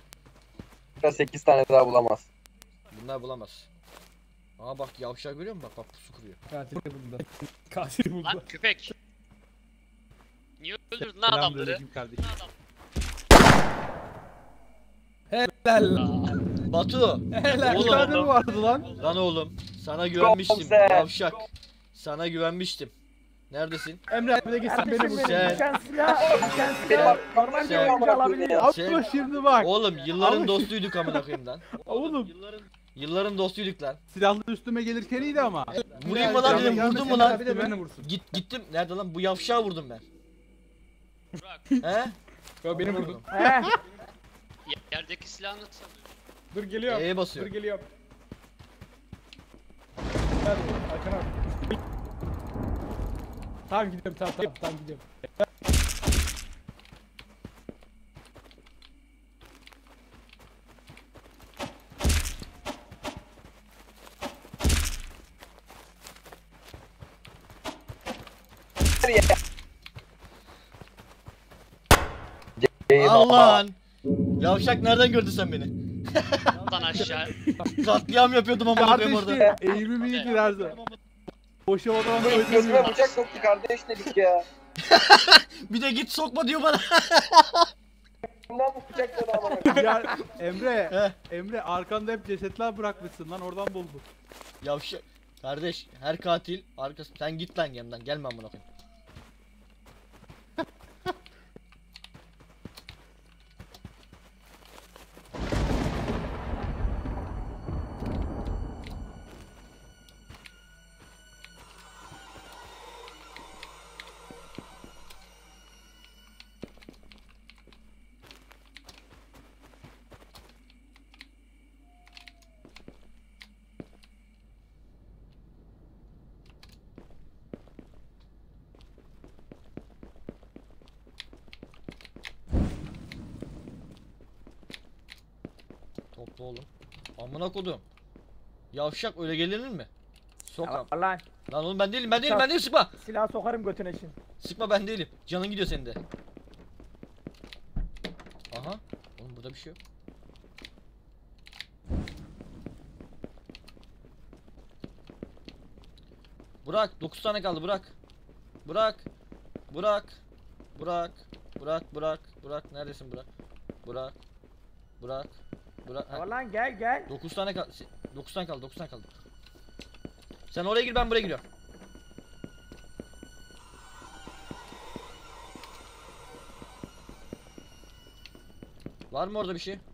S6: 8 tane daha bulamaz.
S2: Bunlar bulamaz. Aa bak yavşak görüyor musun? Bak pusu kuruyor.
S1: Katil buldu. Katil buldu.
S5: lan köpek. Niye öldürdün lan adamları?
S3: Selamünaleyküm kardeşim.
S1: Helal.
S5: Aa,
S2: Batu.
S1: Helal.
S2: Oğlum.
S3: tane mi vardı lan?
S2: Lan oğlum. Sana güvenmiştim
S6: Komiser.
S2: yavşak. Sana güvenmiştim. Neredesin?
S1: Emre abi de gitsen beni
S4: Kardeşim
S1: vursun.
S4: benim
S2: Sen-
S4: düşen silah normal bir
S2: Sen-
S4: oyuncu alabiliyor.
S3: Atma şimdi bak.
S2: Oğlum yılların
S3: Ama-
S2: dostuyduk amına koyayım lan.
S3: Oğlum
S2: Yılların dostuyduk lan.
S3: silahlı üstüme gelirken iyiydi ama.
S2: Vurayım mı lan dedim, vurdum mu
S1: Emre
S2: lan?
S1: abi de beni vursun.
S2: Gittim. Nerede lan? Bu yavşağı vurdum ben.
S5: Burak,
S2: He?
S1: Yo beni vurdun.
S4: He.
S5: yerdeki silahı nasıl alıyorsun?
S1: Dur geliyorum.
S2: E'ye
S1: Dur
S2: basıyor.
S1: geliyorum. Hadi Hakan abi. Tamam gidiyorum tamam gidiyorum.
S2: Allah'ın. Yavşak nereden gördün sen beni?
S5: Lan aşağı.
S2: Katliam yapıyordum amına koyayım orada.
S3: Kardeşim eğimim iyidir her zaman. Boşa odama
S6: Gözüme
S3: koydum.
S6: bıçak soktu kardeş dedik ya.
S2: Bir de git sokma diyor bana.
S6: Bundan bu bıçakladı amına.
S3: Ya Emre,
S2: Heh.
S3: Emre arkanda hep cesetler bırakmışsın lan oradan buldum.
S2: Yavşak. Kardeş her katil arkası. Sen git lan yanımdan gelme amına koyayım. Topla oğlum. Amına kodum. Yavşak öyle gelinir mi? Sokam.
S4: Lan
S2: Lan oğlum ben değilim sıkma.
S4: silah sokarım götüne şimdi.
S2: Sıkma ben değilim. Canın gidiyor senin de. Aha. Oğlum burada bir şey yok. Burak 9 tane kaldı Burak. Burak. Burak neredesin Burak? Burak. Ha,
S4: Lan gel.
S2: 9 tane kaldı. 9 tane kaldı. Sen oraya gir ben buraya giriyorum. Var mı orada bir şey?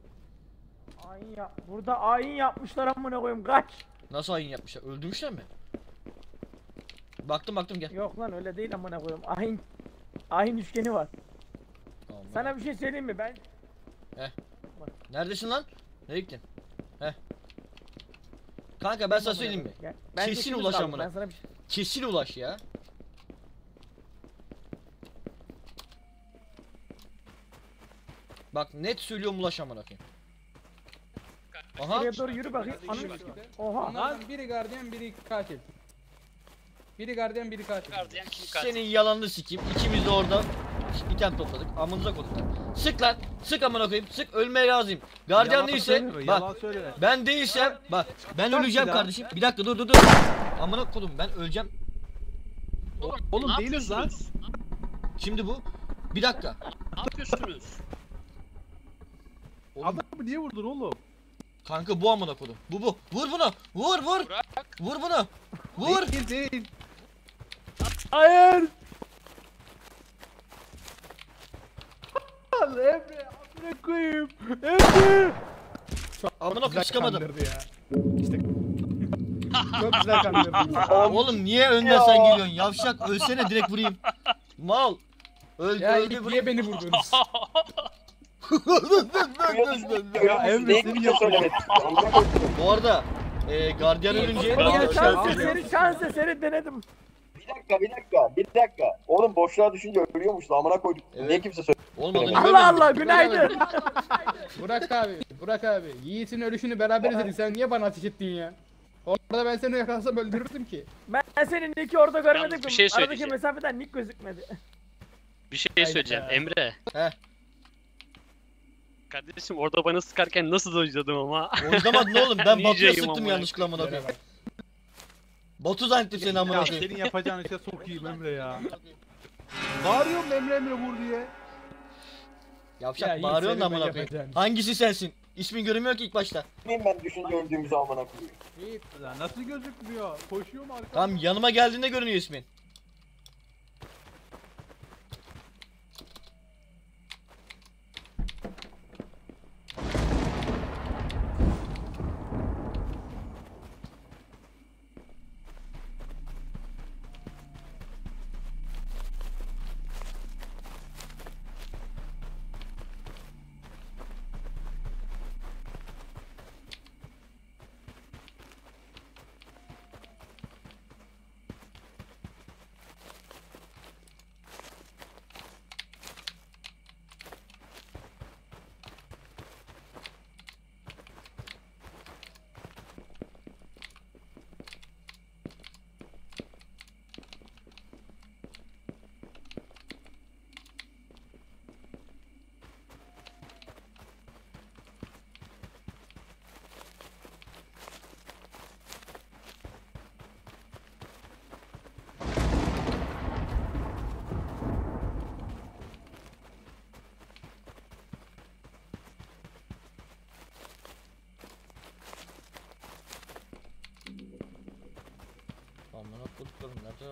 S4: Burada ayin yapmışlar amına koyayım kaç.
S2: Nasıl hain yapmışlar? Öldürmüşler mi? Baktım gel.
S4: Yok lan öyle değil amına koyayım. Ayin üçgeni var.
S2: Tamam,
S4: Sana bir şey söyleyeyim mi? Ben
S2: neredesin lan? Nereye gittin? Heh. Kanka ben sana söyleyeyim mi?
S4: Gel.
S2: Kesin
S4: ikimiz
S2: ulaş
S4: kaldık,
S2: amına.
S4: Ben sana bir şey...
S2: Kesin ulaş ya. Bak net söylüyorum ulaş amına koyayım. Aha.
S4: Şuraya doğru yürü bakayım. Anladın mı? Oha.
S1: Onlardan biri gardiyan biri katil. Biri gardiyan biri katil.
S5: Gardiyan kim katil?
S2: Senin yalanını sikeyim. İkimiz de orada item topladık. Amınıza koyduk lan. Sık lan. Sık amına koyayım. Sık ölmeye razıyım. Gardiyan
S3: Yalan
S2: değilse
S3: söyleme,
S2: bak
S3: yalan söyleme.
S2: ben değilsem bak ben
S3: Bak
S2: öleceğim
S3: bir daha.
S2: kardeşim. Bir dakika dur. Amına kodum ben öleceğim.
S3: Oğlum
S5: Ne
S3: değiliz lan.
S5: yapıyorsunuz?
S2: Şimdi bu. Bir dakika.
S5: Ne yapıyorsunuz?
S2: Oğlum,
S3: Adamı niye vurdun oğlum?
S2: kanka bu amına kodum. Bu. Vur bunu. Vur.
S5: Burak.
S2: Vur bunu. Vur.
S3: Değil. Hayır. Al Emre, amına koyayım. Emre.
S2: Amına koyayım çıkamadım.
S1: Kandırdı ya. İşte çok güzel kandırdın.
S2: Oğlum niye önden sen geliyorsun? Yavşak ölsene direkt vurayım. Mal. Öldü
S1: Ya
S2: öldü
S1: ilk
S2: vurayım.
S1: niye beni vurdunuz?
S3: Ya Emre seni yapıyor.
S2: Bu arada gardiyan ölünce
S4: Ya
S3: Şans
S4: şans eseri denedim.
S6: Bir dakika. Oğlum boşluğa düşünce ölüyormuş lan amına koyduk.
S2: Evet.
S6: Niye kimse söylemiyor?
S2: olmadığını
S4: Allah
S2: görmedim.
S4: Allah günaydın.
S1: Burak abi. Yiğit'in ölüşünü beraber izledik. Sen niye bana ateş ettin ya? Orada ben seni yakalasam öldürürdüm ki.
S4: Ben senin Nick'i orada görmedim.
S5: Yalnız bir şey
S4: Aradaki
S5: söyleyeceğim.
S4: mesafeden Nick gözükmedi.
S5: Bir şey söyleyeceğim.
S1: Hayda.
S5: Emre.
S2: He.
S5: Kardeşim orada bana sıkarken nasıl dojladım ama.
S2: Oynamadın oğlum ben Batu'ya
S5: Ninja'yım
S2: sıktım
S5: amına
S2: yanlışlıkla amına
S1: Yere
S2: koyayım.
S1: bak.
S2: Batu zannettim seni amına
S3: Ya
S2: koyayım.
S3: senin yapacağın işe sokayım Emre ya. Bağırıyorum Emre vur diye.
S1: Ya
S2: Yavşak
S1: Yiğit,
S2: bağırıyorsun
S1: senin
S2: da amına
S1: ben
S2: koyayım.
S1: yapacağım.
S2: Hangisi sensin? İsmin görünmüyor ki ilk başta.
S6: Bilmiyorum ben düşünce öldüğümüzü amına koyayım.
S1: Yiğit.
S3: Lan nasıl gözükmüyor? Koşuyorum arkamda.
S2: Tamam yanıma geldiğinde görünüyor ismin.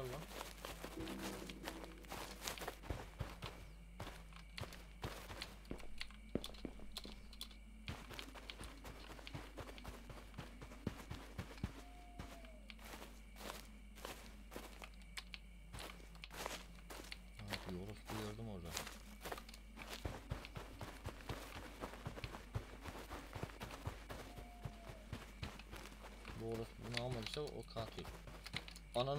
S2: lan. Abi orospu gördüm orada. Bu orospu bunu almadıysa o katil. Ananı...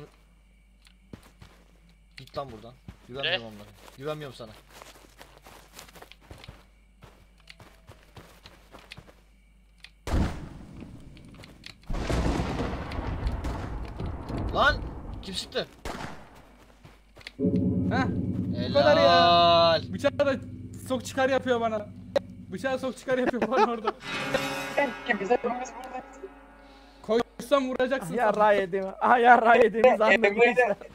S2: Git lan buradan. Güvenmiyorum onlara. Güvenmiyorum sana. Lan! Kim sıktı?
S1: Heh.
S2: Helal.
S1: kadar ya. Bıçağı da sok çıkar yapıyor bana. Bıçağı sok çıkar yapıyor bana orada.
S6: Ki bize hepimiz buradayız.
S1: Koysam vuracaksın.
S4: Yarra yediğimi. Aha yarra yediğimizi anladık
S6: Emre
S4: işte.
S6: ile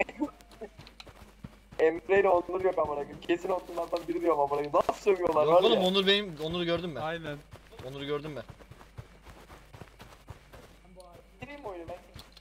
S6: Emre ile Onur yok amına koyayım. Kesin onlardan biri diyorum amına koyayım. Nasıl sövüyorlar
S2: Yok
S6: var
S2: oğlum
S6: ya.
S2: Onur'u gördüm ben.
S3: Aynen.
S2: Onur'u gördüm ben.
S6: Gireyim mi oyuna ben?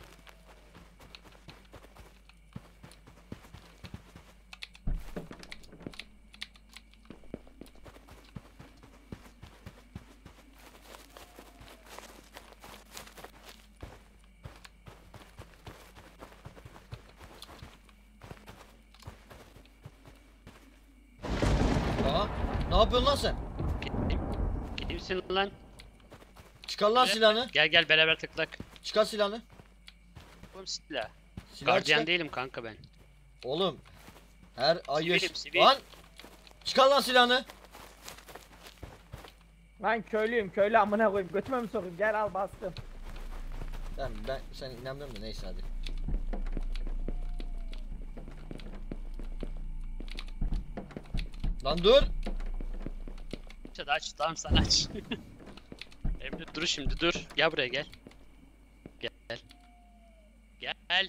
S2: Aha. Ne yapıyorsun lan sen?
S5: Kimsin lan?
S2: Çıkar lan silahını.
S5: Gel gel beraber tıklak.
S2: Çıkar silahını.
S5: Oğlum silah.
S2: Silahı
S5: Gardiyan
S2: çıkar.
S5: değilim kanka ben.
S2: Oğlum. Her ay
S5: Sivilim,
S2: yaş...
S5: sivil.
S2: Lan. Çıkar lan silahını.
S4: Lan köylüyüm köylü amına koyayım. Götüme mi sokayım? Gel al bastım.
S2: Ben sen inanmıyorum da neyse hadi. Lan dur.
S5: Hadi aç tamam sen aç. Emre dur şimdi dur. Gel buraya gel. Gel. Gel.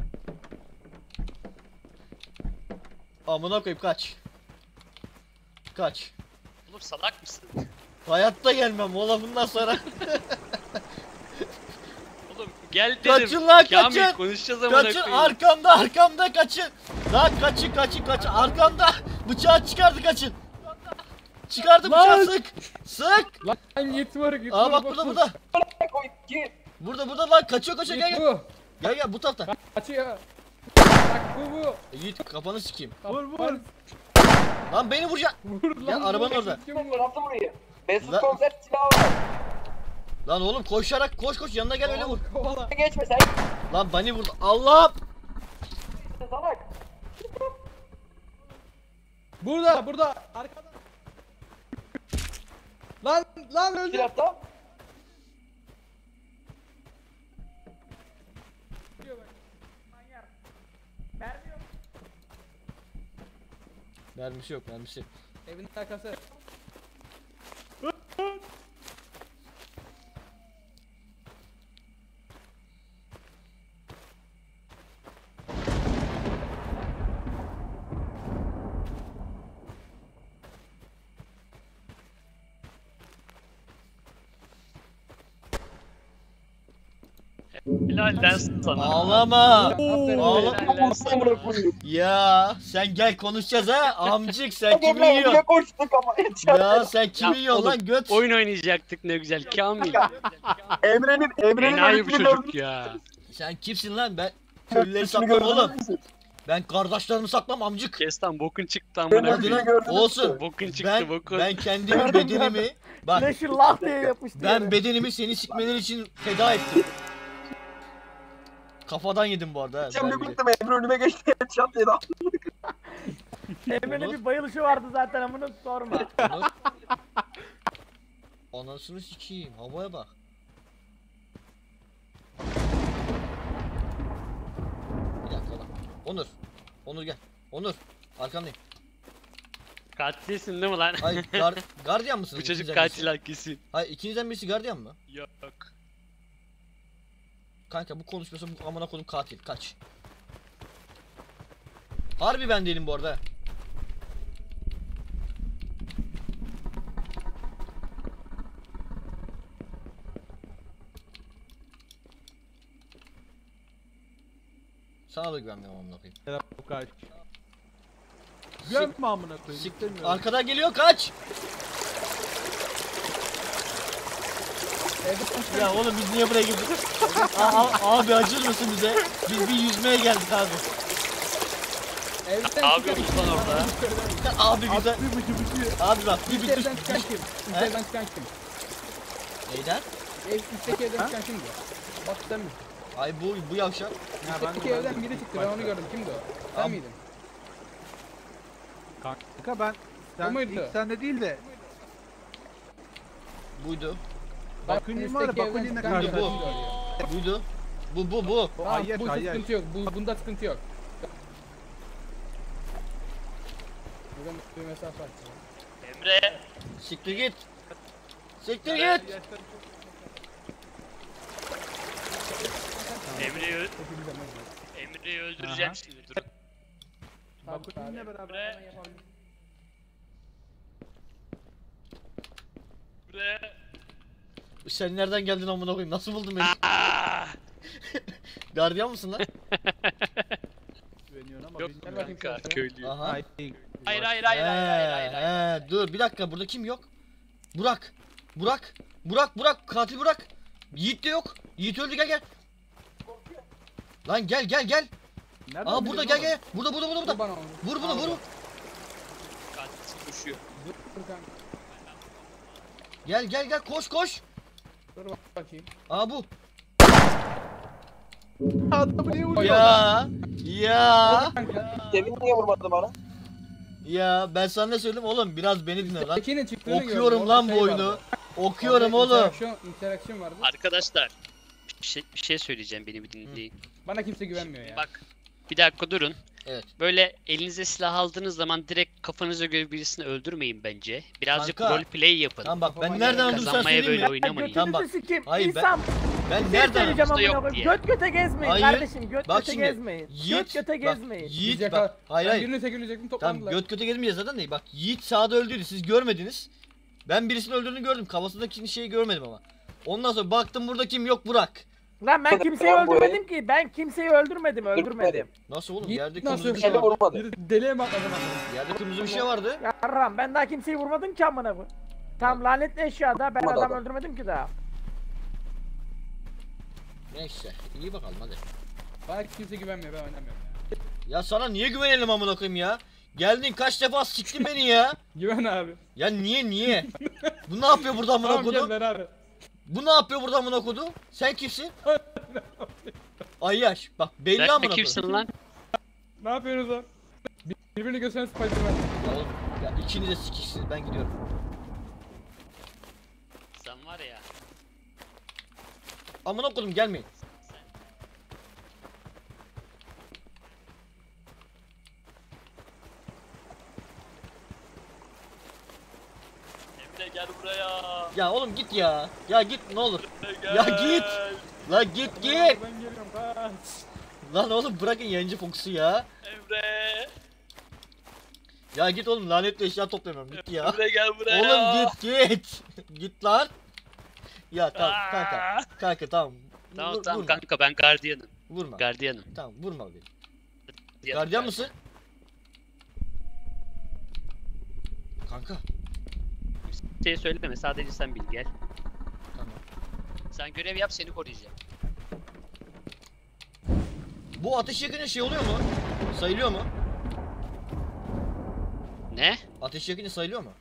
S2: Amına koyayım kaç. Kaç.
S5: Oğlum salak mısın?
S2: Hayatta gelmem ola bundan sonra.
S5: Oğlum gel dedim.
S2: Kaçın lan,
S5: Kamil,
S2: kaçın.
S5: konuşacağız amına
S2: Kaçın
S5: koyayım.
S2: arkamda kaçın. Lan kaçın arkamda. Bıçağı çıkardı kaçın. Çıkardı bıçağı
S1: Lan.
S2: sık. Sık.
S1: Lan git var git.
S2: Aa
S1: var,
S2: bak burada burada.
S6: Koy gir.
S2: Burada lan kaçıyor
S1: Git
S2: gel.
S1: bu.
S2: Gel bu tarafta.
S1: Kaçıyor. Bak bu.
S2: Yiğit kafanı sikeyim.
S3: Vur vur.
S2: Lan beni vuracak.
S1: Vur lan.
S2: Ya, arabanın orada.
S1: Kim
S6: Ben
S1: bu?
S6: attım burayı. Mesut
S2: Lan-
S6: komiser silahı var.
S2: Lan oğlum koşarak koş yanına gel öyle vur.
S1: Kovala.
S6: Geçme sen.
S2: Lan beni vurdu. Allah'ım.
S6: Salak.
S1: Burada arkada. Lan öldü.
S6: Silahta.
S4: Manyak. Mermi yok.
S2: Mermisi yok mermisi.
S1: Evin arkası.
S5: Helal lan sana.
S2: Ağlama.
S1: Aferin.
S2: Ağla-
S5: Helal lan sana.
S2: Ya sen gel konuşacağız ha. Amcık sen kimi
S6: Emre
S2: yiyorsun?
S6: koştuk ama.
S2: Ya sen kimi
S5: Ya
S2: yiyorsun
S5: oğlum,
S2: lan göt?
S5: Oyun oynayacaktık ne güzel. Kamil.
S6: Emre'nin
S5: Enayi bu
S6: ölümünü
S5: çocuk ya.
S2: Sen kimsin lan ben? Köylüleri saklam oğlum. Ben kardeşlerimi saklam amcık.
S5: Kes lan bokun çıktı
S6: Ben
S5: amına
S2: Hadi
S5: koyayım.
S2: lan olsun.
S5: Bokun çıktı
S2: Ben,
S5: bokun.
S2: ben kendimi bedenimi bak
S4: Leşi lah diye yapıştı
S2: ben
S4: yere.
S2: bedenimi seni sikmeleri için feda ettim. Kafadan yedim bu arada ha.
S6: Şimdi
S2: ben bile.
S6: bittim Emre önüme geçti. Çat yedi.
S4: Emre'nin
S2: Onu-
S4: bir bayılışı vardı zaten amına sorma.
S2: Onu- Anasını sikeyim havaya bak. Bir dakika lan. Onur gel. Onur arkandayım.
S5: Katilsin değil mi lan?
S2: Hayır gardiyan mısınız?
S5: Bu çocuk
S2: ikinizden birisi?
S5: katil ha kesin.
S2: Hayır ikinizden birisi gardiyan mı?
S5: Yok.
S2: Kanka bu konuşmuyorsa bu amına koydum katil. Kaç. Harbi ben değilim bu arada. ha. Sana da güvenmiyorum amına koyayım.
S3: Ya bu kaç. Güvenme amına koyayım.
S2: Siktir.
S3: istemiyorum.
S2: Arkadan geliyor, kaç.
S1: Evden
S2: Ya oğlum biz niye buraya girdik? Abi acır mısın bize? Biz bir yüzmeye geldik abi.
S1: Evden
S5: Ne yapıyorsunuz lan orada?
S2: Abi güzel.
S3: Bir bıcı bıcı.
S2: Abi bak bir
S1: Evden çıkan kim? Evden çıkan kim?
S2: Neyden?
S1: Üstteki evden çıkan kimdi? Bak sen mi?
S2: Ay bu yavşak.
S3: Ya ben
S1: Üstteki evden biri çıktı ben onu gördüm. Kimdi o? Sen
S2: Abi-
S1: miydin?
S3: Kanka ben
S1: O muydu?
S3: ilk sende değil de
S2: Buydu.
S3: Bakunin var ya,
S1: Üstteki evden
S3: Bakunin'le
S1: çıkan kimdi?
S2: karşı.
S1: Kimdi o diyor.
S2: Buydu. Bu.
S3: o
S1: Tamam,
S3: ayyaş
S1: bu
S3: ayyaş.
S1: sıkıntı yok. Bunda sıkıntı yok. Buradan bir mesafe açtı.
S5: Emre.
S2: Siktir git. Siktir git.
S5: Emre'yi öldüreceğim
S3: Aha.
S5: şimdi dur.
S3: Bakunin'le beraber.
S5: Emre.
S2: Sen nereden geldin amına koyayım? Nasıl buldun beni?
S5: Aa!
S2: Gardiyan mısın lan?
S3: Güveniyorsun ama
S5: Yok
S1: Gel bakayım
S5: kanka
S1: şöyle.
S5: köylüyüm.
S2: Aha.
S5: Hayır.
S2: Dur bir dakika, burada kim yok? Burak katil Burak. Yiğit de yok. Yiğit öldü, gel. Lan gel.
S3: Nereden
S2: Aa burada,
S3: biliyorsun
S2: gel.
S3: oğlum?
S2: Burada.
S1: Vur bana onu.
S2: Vur bunu, vur.
S5: Katil koşuyor.
S1: Dur kanka.
S2: Gel koş.
S1: Dur bakayım.
S2: Aa bu.
S3: Adamı niye vuruyor?
S2: Ya.
S6: Sevin niye vurmadı bana?
S2: Ya ben sana ne söyledim oğlum, biraz beni dinle lan.
S1: Tekinin çıktığını gördüm.
S2: Okuyorum
S1: Orada
S2: lan
S1: şey
S2: bu oyunu.
S1: vardı.
S2: Okuyorum
S1: Orada
S2: oğlum.
S1: interaction vardı.
S5: Arkadaşlar bir şey söyleyeceğim, beni bir dinleyin.
S1: Bana kimse güvenmiyor ya.
S5: Bak bir dakika durun.
S2: Evet.
S5: Böyle elinize silah aldığınız zaman direkt kafanıza göre birisini öldürmeyin bence. Birazcık
S2: Kanka,
S5: roleplay yapın.
S2: Tamam bak, ben
S1: Kafama
S2: nereden
S1: göre
S2: öldüm sen
S5: kazanmaya
S2: söyleyeyim
S5: böyle
S2: mi?
S5: oynamayın.
S2: Tamam bak.
S4: Götünüzü sikeyim.
S2: Hayır,
S4: İnsan.
S2: Ben
S4: Bir şey
S2: nereden
S4: söyleyeceğim
S5: Aramızda
S4: amına
S5: yok
S4: koyayım.
S5: diye.
S4: Göt göte gezmeyin
S2: Hayır.
S4: kardeşim. Göt
S2: Bak
S4: göte
S2: şimdi,
S4: gezmeyin.
S2: Yiğit,
S4: Göt göte
S2: bak,
S4: gezmeyin.
S2: Yiğit
S1: Biz
S2: bak. Hayır.
S1: Birini teküleyecektim
S2: Tamam,
S1: toplandılar.
S2: göt göte gezmeyeceğiz zaten değil. Bak Yiğit sağda öldüydü, siz görmediniz. Ben birisinin öldürdüğünü gördüm. Kafasındaki şeyi görmedim ama. Ondan sonra baktım burada kim yok, Burak.
S4: Lan ben kimseyi
S6: Ben bu
S4: öldürmedim ki. Ben kimseyi öldürmedim.
S2: Nasıl oğlum?
S1: Yiğit
S2: Yerde
S1: nasıl
S2: kırmızı bir
S1: şey
S2: şey
S6: Seni
S2: vardı.
S6: vurmadı.
S1: Yürü, deliye mi atladın ama?
S2: Yerde kırmızı bir şey vardı.
S4: Yarram ben daha kimseyi vurmadım ki amına bu. Tam lanetli eşyada ben
S6: Vurmadı
S4: adam
S6: adam.
S4: öldürmedim ki daha.
S2: Neyse, iyi bakalım hadi.
S1: Bana kimse güvenmiyor, ben oynamıyorum.
S2: Ya sana niye güvenelim amına koyayım ya? Geldin kaç defa siktin beni ya.
S1: Güven abi.
S2: Ya niye? Bu ne yapıyor burada amına
S1: Tamam gel
S2: kodu?
S1: beraber.
S2: Bu ne yapıyor burada amına kodu? Sen kimsin? Ayyaş. Bak belli
S5: Sen
S2: amına
S5: de
S2: kodu.
S5: kimsin lan?
S1: Ne yapıyorsunuz lan? Birbirini gösteren Spiderman.
S2: Ya oğlum, ya ikiniz de sikişsiniz, ben gidiyorum.
S5: Sen var ya.
S2: Amına kodum, gelmeyin.
S5: Emre gel buraya.
S2: Ya oğlum git ya. Ya git ne olur.
S5: Gel.
S2: Ya git. Lan git.
S1: Ben geliyorum kaç.
S2: Lan oğlum bırakın yayıncı fokusu ya.
S5: Emre.
S2: Ya git oğlum, lanetli eşya toplamıyorum, git ya.
S5: Emre gel buraya.
S2: Oğlum git. Git lan. Ya tamam kanka.
S5: Aa.
S2: Kanka tamam.
S5: Tamam
S2: Vur-
S5: tamam
S2: vurma.
S5: kanka ben gardiyanım.
S2: Vurma.
S5: Gardiyanım.
S2: Tamam vurma beni. Gardiyan mısın? Kanka.
S5: Şey söyleme, sadece sen bil gel.
S2: Tamam.
S5: Sen görev yap, seni koruyacağım.
S2: Bu ateş yakınca şey oluyor mu? Sayılıyor mu?
S5: Ne?
S2: Ateş yakınca sayılıyor mu?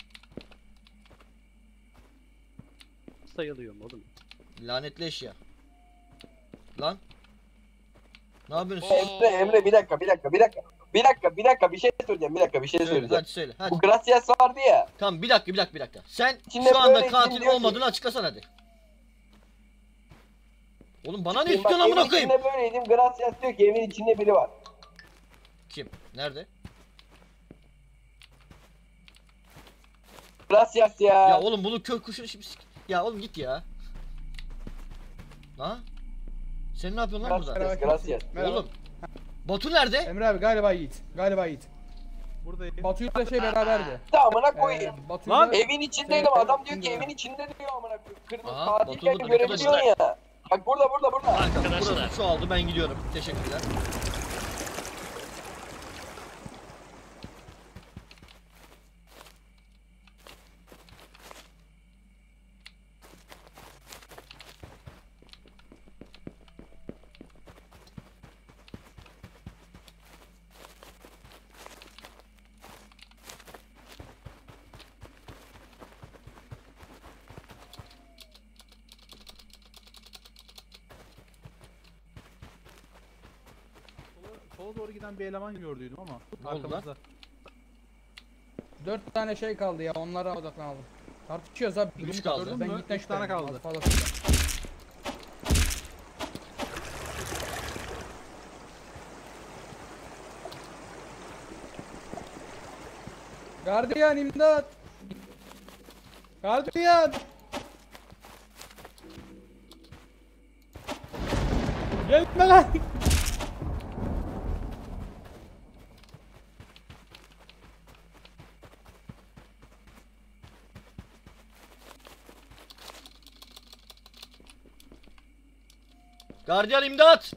S5: Sayılıyor mu oğlum?
S2: Lanetli eşya. Lan. Ne yapıyorsun?
S6: Emre bir dakika bir şey söyleyeceğim bir şey
S2: Söyle,
S6: söyleyeceğim.
S2: hadi söyle. Hadi.
S6: Bu Gracias vardı ya.
S2: Tamam bir dakika. Sen
S6: İçinde
S2: şu anda
S6: böyle
S2: katil
S6: kim diyor ki-
S2: olmadığını açıklasana hadi. Oğlum bana ne
S6: Bak,
S2: istiyorsun amına
S6: evin
S2: koyayım?
S6: içinde böyleydim. Gracias diyor ki evin içinde biri var.
S2: Kim? Nerede?
S6: Gracias ya.
S2: Ya oğlum bunu kök kuşunu şimdi Ya oğlum git ya. Ha? Sen ne yapıyorsun lan burada?
S6: Gracias, gracias.
S1: Merhaba.
S2: Oğlum. Batu nerede?
S1: Emre abi galiba Yiğit.
S3: Buradayım.
S1: Batu'yla şey beraberdi.
S6: Amına koyayım.
S1: Batu'yla...
S3: Lan!
S6: Evin içindeydim. Adam diyor ki evin içinde diyor amına koyayım. Kırmızı
S2: Aha,
S6: katil
S2: Batu
S6: geldi
S2: burada,
S6: görebiliyorsun ya. Bak burada.
S5: Arkadaşlar.
S2: Burası şu aldı, ben gidiyorum. Teşekkürler.
S3: sola doğru giden bir eleman gördüydüm ama.
S2: Ne oldu lan?
S3: Arkamızda.
S1: 4 tane şey kaldı ya, onlara odaklanalım. Tartışıyoruz abi.
S2: Üç
S1: Yumruk
S2: kaldı.
S1: atıyoruz,
S3: Gördün
S1: Ben
S3: mü?
S1: gitten
S3: Üç tane
S1: şüpheleniyorum,
S3: kaldı.
S1: az fazla. Gardiyan imdat! Gardiyan! Gelme lan!
S2: Gardiyan imdat!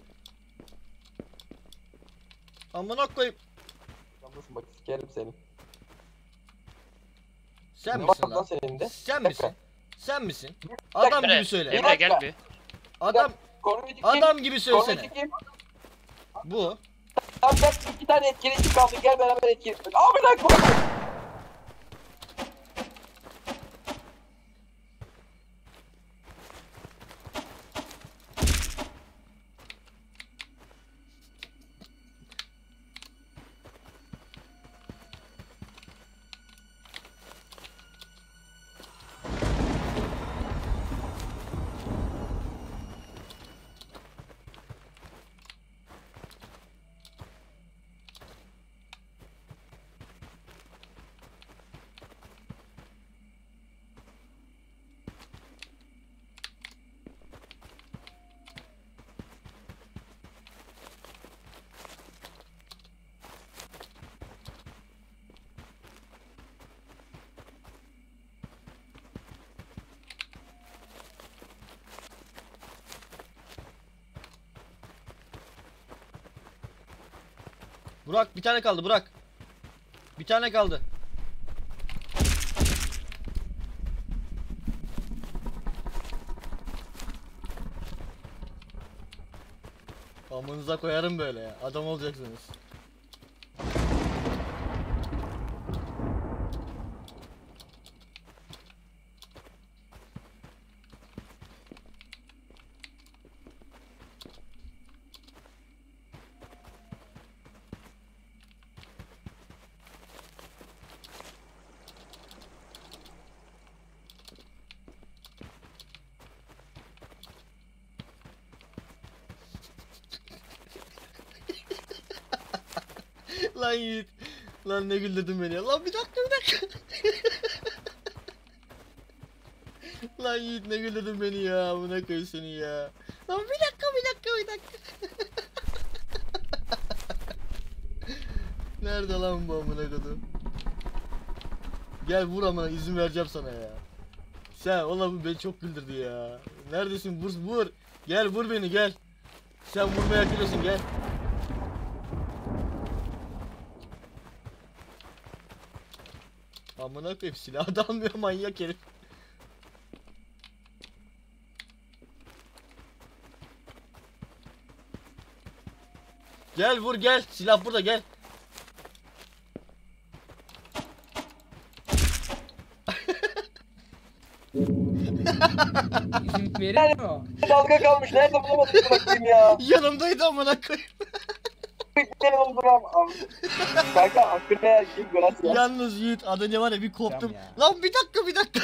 S2: Amına koyayım.
S6: Yalnız bak sikerim seni.
S2: Sen
S6: Ne
S2: misin
S6: var lan
S2: lan?
S6: senin de?
S2: Sen
S6: Bir dakika.
S2: misin? Sen misin? Adam
S5: Emre,
S2: gibi söyle.
S5: Emre gel bir.
S6: Koruyucu kim?
S2: Adam gibi söylesene.
S6: Koruyucu kim?
S2: Bu.
S6: Tamam sen 2 tane etkileşim kaldı, gel beraber etkileşim. Amına koyayım.
S2: Burak bir tane kaldı Burak. Bir tane kaldı. Amınıza koyarım böyle ya. Adam olacaksınız. Lan Yiğit. Lan ne güldürdün beni ya. Lan bir dakika bir dakika. Lan Yiğit ne güldürdün beni ya. Bu ne koy seni ya. Lan bir dakika bir dakika bir dakika. Nerede lan bu amına kodum? Gel vur ama izin vereceğim sana ya. Sen oğlum beni çok güldürdü ya. Neredesin? Vur vur. Gel vur beni gel. Sen vurmaya hak ediyorsun gel. Amına koyayım silahı da almıyor manyak herif. Gel vur gel. Silah burada gel.
S1: İzin verir mi o?
S6: Dalga kalmış, nerede bulamadım bırakayım ya.
S2: Yanımdaydı amına koyayım.
S6: Beni bulduram. Kanka hakkında her şey biraz ya.
S2: Yalnız Yiğit az önce var ya bir koptum.
S1: Ya.
S2: Lan bir dakika bir dakika.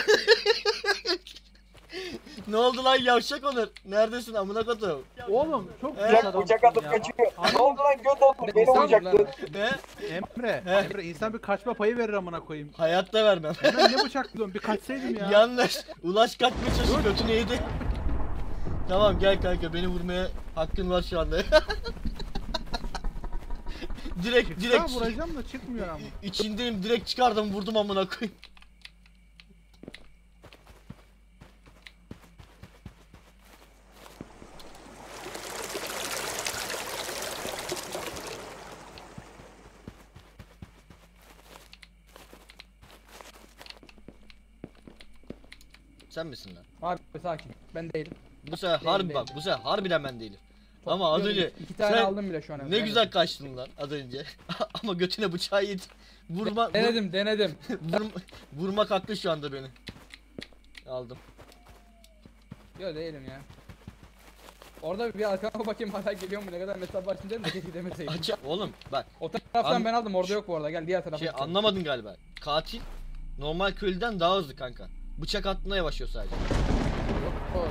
S2: Ne oldu lan yavşak Onur? Neredesin amına koyayım?
S3: Oğlum çok
S2: Evet,
S3: güzel adamsın
S6: Bıçak atıp
S3: ya.
S6: kaçıyor.
S3: Abi,
S6: Ne oldu lan göt oldu, beni
S1: İnsan
S6: vuracaktın.
S1: bunlar.
S2: He?
S3: Emre,
S2: He.
S3: Emre insan bir kaçma payı verir amına koyayım.
S2: Hayatta vermem.
S3: Hemen ne bıçaklıyorsun? Bir kaçsaydım ya.
S2: Yanlış. Ulaş kaçmaya çalışıyor götünü yedi. Tamam gel kanka beni vurmaya hakkın var şu anda. direkt
S3: Çıksam vuracağım da çıkmıyor ama.
S2: içindeyim direkt çıkardım vurdum amına koyayım. Sen misin lan?
S1: Abi sakin. Ben değilim.
S2: Bu sefer
S1: Değilim,
S2: harbi
S1: değilim.
S2: bak bu sefer harbiden ben değilim. Ama az
S1: Topluyorum.
S2: önce
S1: 2 tane
S2: sen
S1: aldım bile şu an.
S2: ne güzel kaçtın lan az önce. Ama götüne bıçağı yedin.
S1: Denedim denedim.
S2: Vurmak haklı şu anda beni. Aldım.
S1: Yok değilim ya. Orada bir arkama bakayım hala geliyor mu ne kadar mesafe var şimdi de keşke demeseydim.
S2: Aç oğlum bak
S1: O taraftan
S2: An-
S1: ben aldım orada yok bu arada gel diğer tarafa.
S2: şey
S1: gideceğim.
S2: anlamadın galiba. Katil normal köylüden daha hızlı kanka. Bıçak attığında yavaşlıyor sadece.
S1: Yok,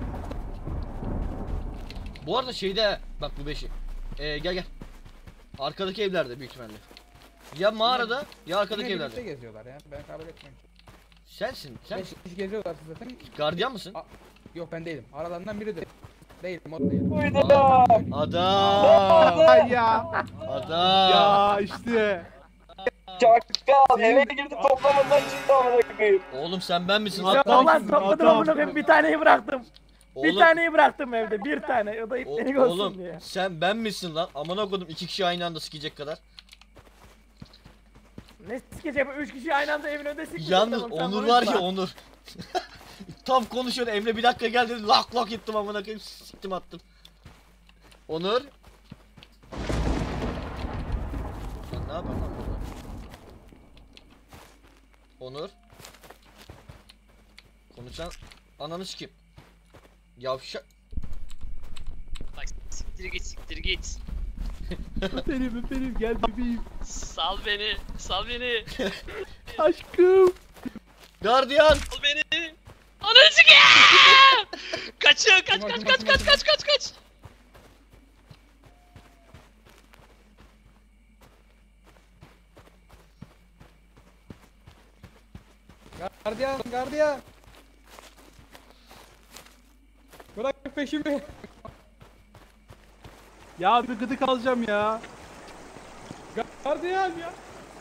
S2: Bu arada şeyde bak bu beşi. Gel. Arkadaki evlerde büyük ihtimalle. Ya mağarada ya arkadaki
S1: yine birlikte
S2: evlerde.
S1: geziyorlar ya ben kabul etmiyorum.
S2: Sensin. Sen
S1: 5 kişi geziyorlar zaten.
S2: gardiyan mısın?
S1: Yok ben değilim. Aralarından biridir. Değilim o da değilim.
S6: Uydum.
S2: Adam.
S3: Ay ya.
S2: Adam.
S3: Ya işte.
S6: Çakal eve girdi toplamadan çıktı amına koyayım.
S2: Oğlum sen ben misin?
S4: Ya
S2: Adam.
S4: ulan topladım
S3: adam.
S4: amına koyayım bir taneyi bıraktım. Bir
S2: Oğlum,
S4: taneyi bıraktım evde bir tane. O da iplenik olsun
S2: oğlum
S4: diye.
S2: sen ben misin lan? Amına koydum 2 kişi aynı anda sikecek kadar.
S4: Ne sikeceğim 3 kişi aynı anda evin önünde sikeceğim.
S2: Yalnız
S4: Tamam, sen
S2: Onur var ya
S4: konuşma.
S2: Onur. Tam konuşuyor Emre bir dakika gel dedi lak ettim amına koyayım siktim attım. Onur. Sen ne yapıyorsun lan burada? Onur. Konuşan ananı sikeyim. Yavşak.
S5: Bak siktir git siktir git.
S3: Öperim gel bebeğim.
S5: Sal beni. Sal beni.
S3: Aşkım.
S2: Gardiyan.
S5: Sal beni. Ananı sikeyim. Kaçıyor kaç.
S1: Gardiyan. Bırak peşimi.
S3: Ya bir gıdık alacağım ya.
S1: Gardiyan ya.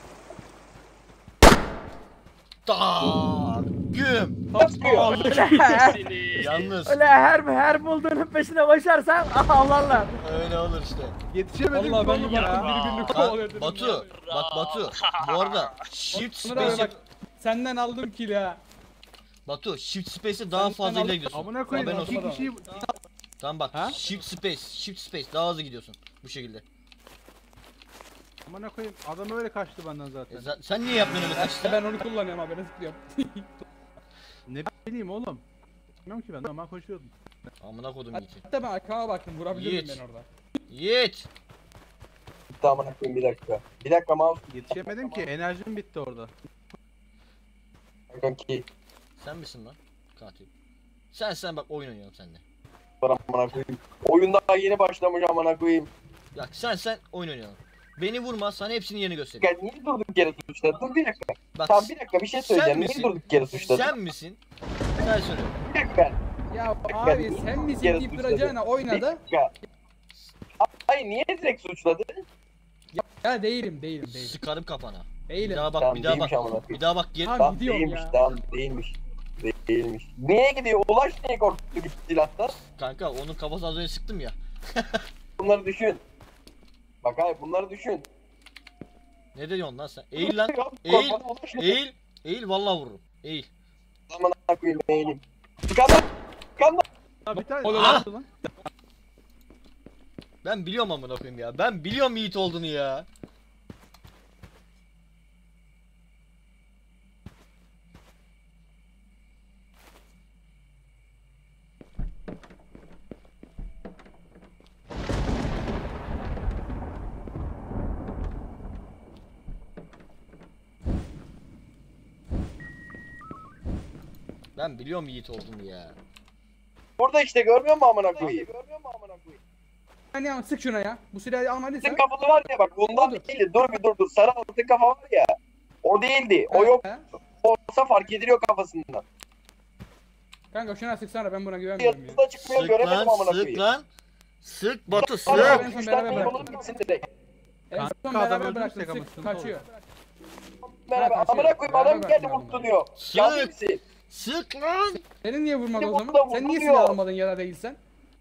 S2: Tak. Güm.
S5: Seni.
S2: Yalnız
S4: Öyle her bulduğunun peşine koşarsan ağlarlar.
S2: öyle olur işte.
S3: Yetişemedim
S1: Vallahi ben
S3: oğlum
S1: bir
S3: ya.
S1: baktım birbirini
S2: Ha,
S1: kovalıyor dedim.
S2: Batu. Bak Batu. Bu arada shift
S1: Onur abi
S2: space
S1: bak senden aldım kili ha.
S2: Batu shift space'e daha
S1: Sen
S2: fazla
S1: al-
S2: ileri gidiyorsun.
S3: Amına koyayım
S2: Haberin olsun.
S3: iki kişiyi
S2: Tamam bak
S3: Ha?
S2: shift space daha hızlı gidiyorsun bu şekilde.
S3: Amına koyayım adam öyle kaçtı benden zaten.
S2: Sen niye yapmıyorsun öyle kaçta?
S1: Ben onu kullanıyorum abi ben sıkıyorum.
S3: Ne bileyim oğlum. Bilmiyorum ki ben normal koşuyordum.
S2: Amına kodum Yiğit'i.
S1: Hatta ben arkama baktım vurabilirim
S2: Yiğit.
S1: ben orada.
S2: Yiğit.
S6: Bitti amına koyayım bir dakika. Bir dakika mouse.
S3: Yetişemedim ki enerjim bitti orada.
S6: Kanki.
S2: Sen misin lan? Katil. Sen bak oyun oynayalım seninle.
S6: Amına koyayım. Oyun daha yeni başlamış amına koyayım.
S2: Ya sen oyun oynayalım. Beni vurma sana hepsinin yerini göstereyim.
S6: Ya niye durduk yere suçladın? Dur bir dakika.
S2: Bak
S6: Tamam bir dakika bir şey söyleyeceğim. Niye
S2: misin?
S6: durduk yere suçladın?
S2: sen misin? Sen söyle.
S6: Bir dakika.
S1: Ya abi sen misin
S6: Yarı
S1: deyip
S6: suçladı.
S1: duracağına
S6: Bir
S1: oynadı.
S6: dakika. Ay niye direkt suçladın?
S1: Ya değilim.
S2: Sıkarım kafana. Bir
S1: Değilim.
S2: daha bak
S6: Tamam,
S2: bir daha
S6: değilmiş
S2: bak.
S6: amına koyayım.
S2: Bir daha bak geri.
S1: Tamam.
S6: Tamam
S1: gidiyorum
S6: değilmiş
S1: ya.
S6: tamam değilmiş. Değilmiş. Niye gidiyor? Ulaş niye korktu gitti silahtan?
S2: Kanka onun kafasına az önce sıktım ya.
S6: Bunları düşün. Bak hayır bunları düşün.
S2: Ne diyorsun lan sen? Eğil lan.
S6: Yok,
S2: Eğil.
S6: korkmadım, ulaş ne?
S2: Eğil. Eğil vallahi vururum. Eğil.
S6: Amına koyayım eğilim. Tıkanlar. Tıkanlar.
S3: Ya bir tane
S1: Oğlum,
S3: yaptı lan.
S2: Ben biliyorum amına koyayım ya. Ben biliyorum Yiğit olduğunu ya. Ben biliyorum Yiğit olduğunu ya.
S6: Burada işte görmüyor musun amına koyayım?
S1: Hani ama sık şuna ya. Bu silahı almadıysa.
S6: Altın kafalı var ya bak bundan
S1: Odur.
S6: değildi. Dur. Sarı altın kafa var ya. O değildi. O yok.
S1: He?
S6: Olsa fark ediliyor kafasından.
S1: Kanka şuna sıksana ben buna güvenmiyorum ya.
S6: Yanınızda çıkmıyor
S2: Sık
S6: göremedim
S2: lan,
S6: amına
S2: sık
S6: koyayım.
S2: lan. Sık Batu
S6: Hadi
S1: Sık.
S6: abi,
S2: sık.
S6: üç
S1: Beraber
S6: tane
S1: bıraktım.
S6: yapalım bitsin direkt.
S1: En son
S3: Kanka, adam
S1: beraber bıraktım
S3: öldürürsek ama
S1: sık
S3: sıkıntı
S1: kaçıyor.
S6: Beraber
S1: kaçıyor.
S6: amına koyayım adam
S1: Beraber
S6: geldi
S1: bıraktım
S6: vurtluyor.
S2: Sık.
S6: Geldi misin?
S2: Sık lan.
S1: Senin niye vurmadı o
S6: Burada
S1: zaman? Sen niye
S6: vuruluyor.
S1: silah almadın ya da değilsen?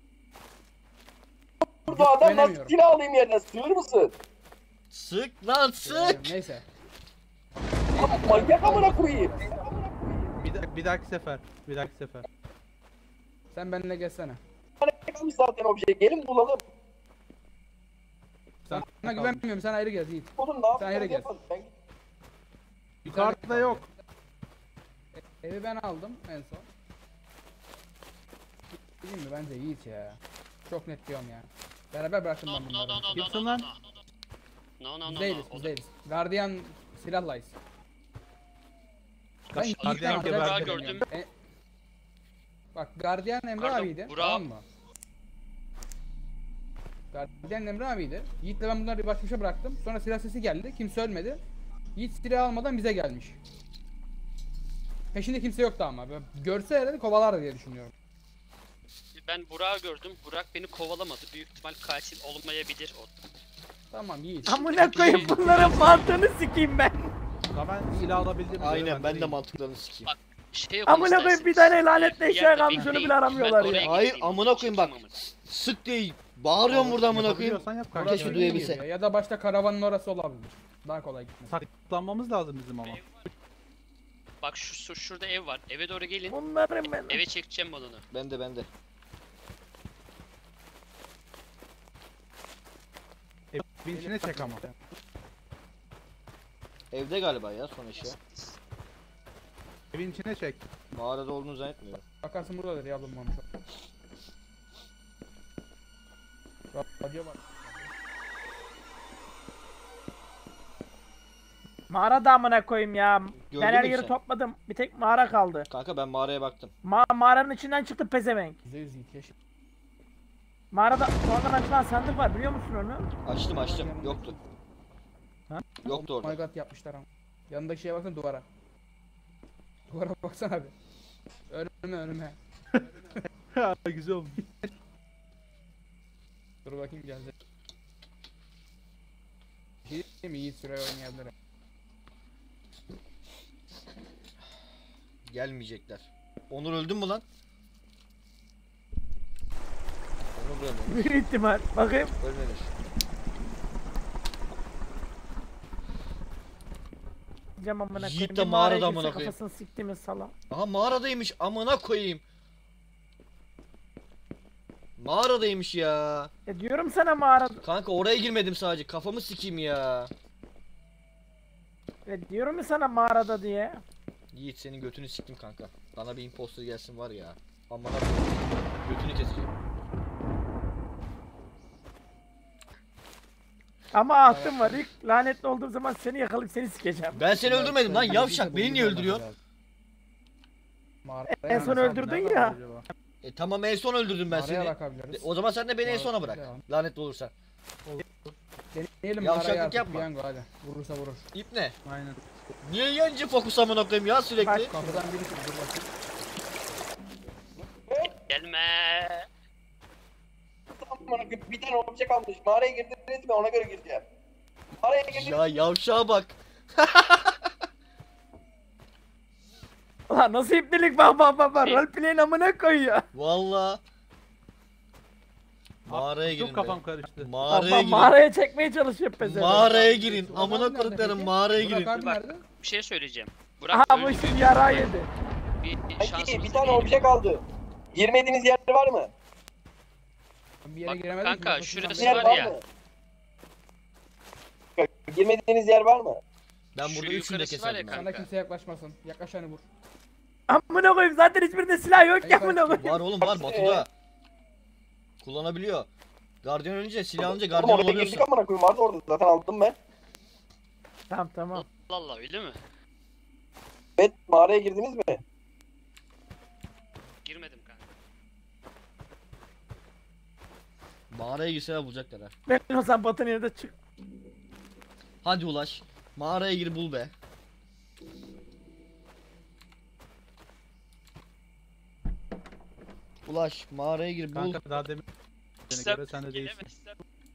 S6: Burada adam nasıl
S1: Güvenemiyorum.
S6: silah alayım yerine sığır mısın?
S2: Sık lan sık.
S1: Neyse.
S6: Manyak amına koyayım.
S3: Bir dahaki sefer. Bir dahaki sefer.
S1: Sen benimle gelsene.
S6: Manyak zaten o bir şey. Gelin bulalım.
S3: Sen
S1: Sana güvenmiyorum sen ayrı gel Yiğit.
S6: Oğlum ne
S1: Sen yere
S6: yapıyorsun?
S1: gel.
S6: Yapalım. Ben
S3: Yukarıda yok.
S1: Evi ben aldım en son. Değil mi bence Yiğit ya. Çok net diyorum ya. Beraber bıraktım
S5: No
S1: ben
S5: no
S1: bunları.
S5: no no no
S3: Kimsin
S5: no
S3: lan?
S5: no no
S1: Biz
S5: no
S1: değiliz,
S5: no.
S1: biz değiliz. Gardiyan silahlayız. Ben iki
S3: Gardiyan
S1: tane
S3: geberdi.
S1: arkadaş
S5: Gördüm.
S1: görüyorum. Bak gardiyan Emre
S5: Pardon,
S1: abiydi.
S5: Burak.
S1: Tamam mı? Gardiyan Emre abiydi. Yiğit'le ben bunları baş başa bıraktım. Sonra silah sesi geldi. Kimse ölmedi. Yiğit silah almadan bize gelmiş. Peşinde kimse yoktu ama. Böyle görse herhalde kovalardı diye düşünüyorum.
S5: Ben Burak'ı gördüm. Burak beni kovalamadı. Büyük ihtimal katil olmayabilir o.
S1: Tamam Yiğit.
S4: Amına koyayım bunların mantığını sikeyim ben.
S3: Ya ben silah alabildim.
S2: Aynen ben de mantıklarını sikeyim.
S5: Bak, şey yapın
S4: Amına koyayım bir
S5: isterseniz.
S4: tane lanetle
S5: Bir
S4: eşya
S5: yerde
S4: kalmış onu
S5: bekleyin.
S4: bile aramıyorlar
S5: Ben oraya
S4: ya.
S2: Hayır,
S5: gideyim,
S2: amına koyayım bak.
S5: çekeyim amına.
S2: Sık diye bağırıyorum burada amına koyayım.
S3: Yapabiliyorsan yap
S2: Keşke
S3: kardeşim.
S1: Keşke
S2: duyabilse.
S1: duyabilse. Ya da başta karavanın orası olabilir. Daha kolay gitmesi.
S3: Saklanmamız lazım bizim ama.
S5: Bak şurada ev var. Eve doğru gelin.
S4: Bunların ben.
S5: Eve çekeceğim balonu.
S2: Ben de.
S3: Evin içine çek ama.
S2: Evde galiba ya son eşya.
S3: Evin içine çek.
S2: Mağarada olduğunu zannetmiyorum.
S1: Bakarsın buradadır ya bulunmamış. Radyo var.
S4: Mağarada amına koyayım ya.
S2: Gördün
S4: Ben her
S2: mü
S4: yeri
S2: sen?
S4: topladım. Bir tek mağara kaldı.
S2: Kanka ben mağaraya baktım.
S4: Mağaranın içinden çıktı pezevenk.
S1: %100 Yiğit yaşa.
S4: Mağarada sonradan açılan sandık var biliyor musun onu?
S2: Açtım. Yoktu.
S3: Ha?
S2: Yoktu
S1: Oh my
S2: orada.
S1: god yapmışlar ama. Yanındaki şeye baksana duvara. Duvara baksana abi. Önüme.
S3: Güzel olmuş.
S1: Dur bakayım gelecek. Şey diyeyim mi? Yiğit süre oynayabilir.
S2: Gelmeyecekler. Onur öldün mü lan? Onur da ölmemiş.
S4: Büyük ihtimal. Bakayım.
S2: Ölmemiş.
S4: Diyeceğim amına
S2: Yiğit
S4: koyayım.
S2: de
S4: Bir mağaraya
S2: mağarada
S4: girse
S2: amına koyayım.
S4: kafasını siktiğimiz sala.
S2: Aha mağaradaymış amına koyayım. Mağaradaymış ya.
S4: Diyorum sana mağarada.
S2: Kanka oraya girmedim sadece. Kafamı sikeyim ya.
S4: Diyorum ya sana mağarada diye.
S2: Yiğit senin götünü siktim kanka. Bana bir imposter gelsin var ya. Amına koyayım. Götünü keseceğim.
S4: Ama aklım var. İlk lanetli olduğum zaman seni yakalayıp seni sikeceğim.
S2: Ben seni öldürmedim lan yavşak. Beni niye öldürüyorsun?
S4: En son öldürdün ya.
S2: Tamam en son öldürdüm ben
S1: Mağaraya
S2: seni.
S1: bakabiliriz.
S2: O zaman sen de beni en
S1: Mağara-
S2: sona bırak.
S1: Devam.
S2: Lanetli olursan.
S1: Deneyelim
S2: Yavşaklık
S1: mağaraya artık
S2: yapma.
S1: piyango hadi. Vurursa vurur.
S2: İp ne?
S3: Aynen.
S2: Niye yancı fokus amına koyayım ya sürekli?
S4: Bak.
S1: Kapıdan biri çıktı dur bakayım.
S5: Gelme.
S6: Amına koyayım, bir tane obje kalmış. Mağaraya girdiniz mi? Ona göre gireceğim. Mağaraya girdiniz mi?
S2: Ya yavşağa bak.
S4: Lan nasıl ipnelik bak. Roleplay'in amına koyuyor.
S2: Valla. Mağaraya girin
S3: Çok
S2: be.
S3: kafam karıştı.
S2: Mağaraya
S4: Bak
S2: girin.
S4: mağaraya çekmeye çalışıyor pezevenk.
S2: Mağaraya girin.
S1: Burak
S2: Amına
S1: abi nerede
S2: koyduklarım
S1: peki?
S2: mağaraya
S1: Burak
S2: girin.
S1: abi
S5: Bak.
S1: nerede?
S5: Bir şey söyleyeceğim. Burak
S4: Aha bu
S5: öldü.
S4: işin yara yedi.
S5: Bir
S6: Peki
S5: şansımız
S6: bir tane
S5: deneyelim.
S6: obje kaldı. Girmediğiniz yer var mı?
S1: Bir yere
S5: Bak
S1: giremedim.
S5: kanka,
S1: yaklaşık
S5: şurası
S6: Bir
S1: ben-
S6: yer
S5: var
S6: var
S5: ya.
S6: mı? Girmediğiniz yer var mı?
S2: Ben
S5: Şu
S2: burada üçünü de
S5: yukarısı var ya
S2: keserdim.
S5: kanka.
S2: ben.
S1: Sana kimse yaklaşmasın. Yaklaş hani vur.
S4: Amına koyayım zaten hiçbirinde silah yok ya amına koyayım.
S2: Var oğlum var Batu'da. Kullanabiliyor. Gardiyan önce silah alınca
S6: Oğlum
S2: gardiyan
S6: oraya
S2: olabiliyorsun.
S6: girdik amına koyayım. Vardı orada zaten aldım ben.
S4: Tamam.
S5: Allah Allah öyle mi?
S6: Evet mağaraya girdiniz mi?
S5: Girmedim kanka.
S2: Mağaraya girseler bulacaklar ha.
S4: Ben o zaman Batı'nın yerine çık.
S2: Hadi Ulaş. Mağaraya gir bul be. Ulaş mağaraya gir bul.
S3: Kanka daha demin seni göre sen de değilsin.
S5: Gelemezsem-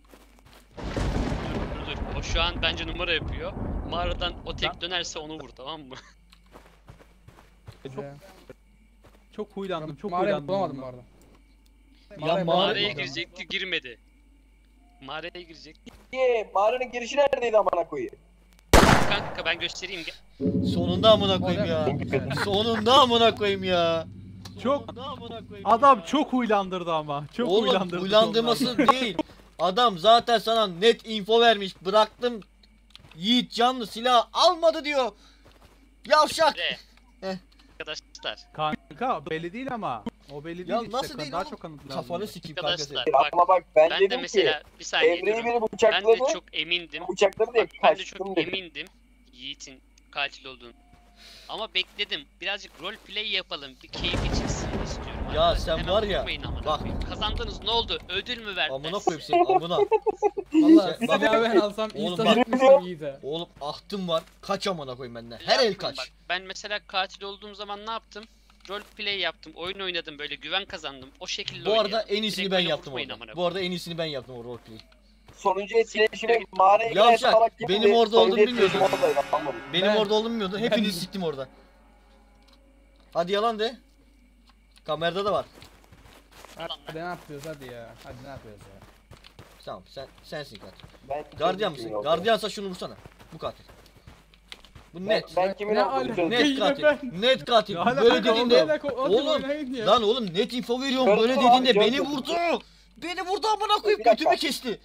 S5: Dur. O şu an bence numara yapıyor. Mağaradan o tek dönerse onu vur tamam mı?
S3: Çok çok huylandım. Çok
S1: Mağarayı
S3: huylandım.
S1: bulamadım bu
S3: onunla.
S1: arada.
S2: Ya
S1: Mağaraya
S2: mağara-
S5: Mağaraya
S1: bulamadım.
S5: girecekti girmedi. Mağaraya girecekti.
S6: Mağaranın girişi neredeydi amına koyayım?
S5: Kanka ben göstereyim.
S2: Sonunda amına koyayım ya. Sonunda amına koyayım ya.
S3: Çok
S2: Sonunda amına koyayım
S3: adam
S2: ya.
S3: çok huylandırdı ama. Çok
S2: Oğlum
S3: huylandırdı.
S2: huylandırması değil. Adam zaten sana net info vermiş. Bıraktım. Yiğit canlı silah almadı diyor. Yavşak.
S5: Re.
S2: Heh.
S5: Arkadaşlar.
S3: Kanka belli değil ama. O belli
S2: Ya
S3: değil işte.
S2: nasıl değil
S3: Daha
S2: oğlum?
S3: çok kanıt lazım.
S2: Kafanı sikeyim kanka
S5: Arkadaşlar
S2: seni.
S5: bak
S6: Ama bak ben
S5: ben de
S6: dedim
S5: mesela
S6: ki
S5: bir saniye
S6: Emre'yi
S5: durun.
S6: biri
S5: Ben de
S6: bıçakladı.
S5: çok emindim.
S6: Bıçakladı diye
S5: Bak ben de
S6: kaçtım
S5: çok
S6: dedim.
S5: emindim Yiğit'in katil olduğunu. Ama bekledim. Birazcık rol play yapalım. Bir keyfi çıksın istiyorum.
S2: Ya
S5: arkadaşlar.
S2: sen
S5: Hemen
S2: var ya,
S5: vurmayın amına
S2: bak.
S5: koyayım. Kazandınız ne oldu? Ödül mü verdiler?
S2: Amına koyayım seni amına.
S1: Valla
S2: Bak-
S1: silahı ben alsam
S2: Oğlum
S1: insta
S2: bak-
S1: etmiştim Yiğit'e.
S2: Oğlum ahtım var. Kaç amına koyayım benden. Her el
S5: Yapmayın
S2: kaç.
S5: bak. Ben mesela katil olduğum zaman ne yaptım? Rol play yaptım. Oyun oynadım böyle güven kazandım. O şekilde
S2: Bu arada
S5: oynayalım.
S2: en iyisini
S5: Direkt
S2: ben
S5: oyuna
S2: yaptım
S5: vurmayın
S2: orada.
S5: amına
S2: Bu arada en iyisini ben yaptım o roleplay.
S6: Sonuncu etkileşimi mağaraya giren
S2: Yavşak,
S6: salak gibi
S2: benim
S6: de
S2: orada
S6: sonuncu
S2: olduğumu bilmiyordun.
S6: etkileşimi oradaydı, anlamadım.
S2: Benim
S1: Ben-
S2: orada olduğumu bilmiyordun. Hepinizi siktim orada. Hadi yalan de. Kamerada da var.
S1: Hadi ne yapıyoruz hadi ya. Hadi ne yapıyoruz ya.
S2: Tamam sensin katil.
S6: Ben
S2: Gardiyan
S6: kimin
S2: mısın?
S6: olduğunu-
S2: Gardiyansa şunu vursana. Bu katil. Bu
S6: Ben,
S2: net.
S6: ben kimin
S1: Ne
S6: olduğunu
S1: alaka?
S6: çözdüm.
S2: Net
S1: Yine
S2: katil.
S1: ben.
S2: Net katil.
S3: Ne alaka
S2: Böyle
S3: oğlum?
S2: dediğinde
S1: Oğlum.
S2: oğlum lan oğlum net info veriyorum.
S6: Gördüm
S2: Böyle
S6: abi,
S2: dediğinde
S6: gördüm.
S2: beni vurdu. Beni vurdu amına koyup
S6: Bir dakika.
S2: götümü kesti.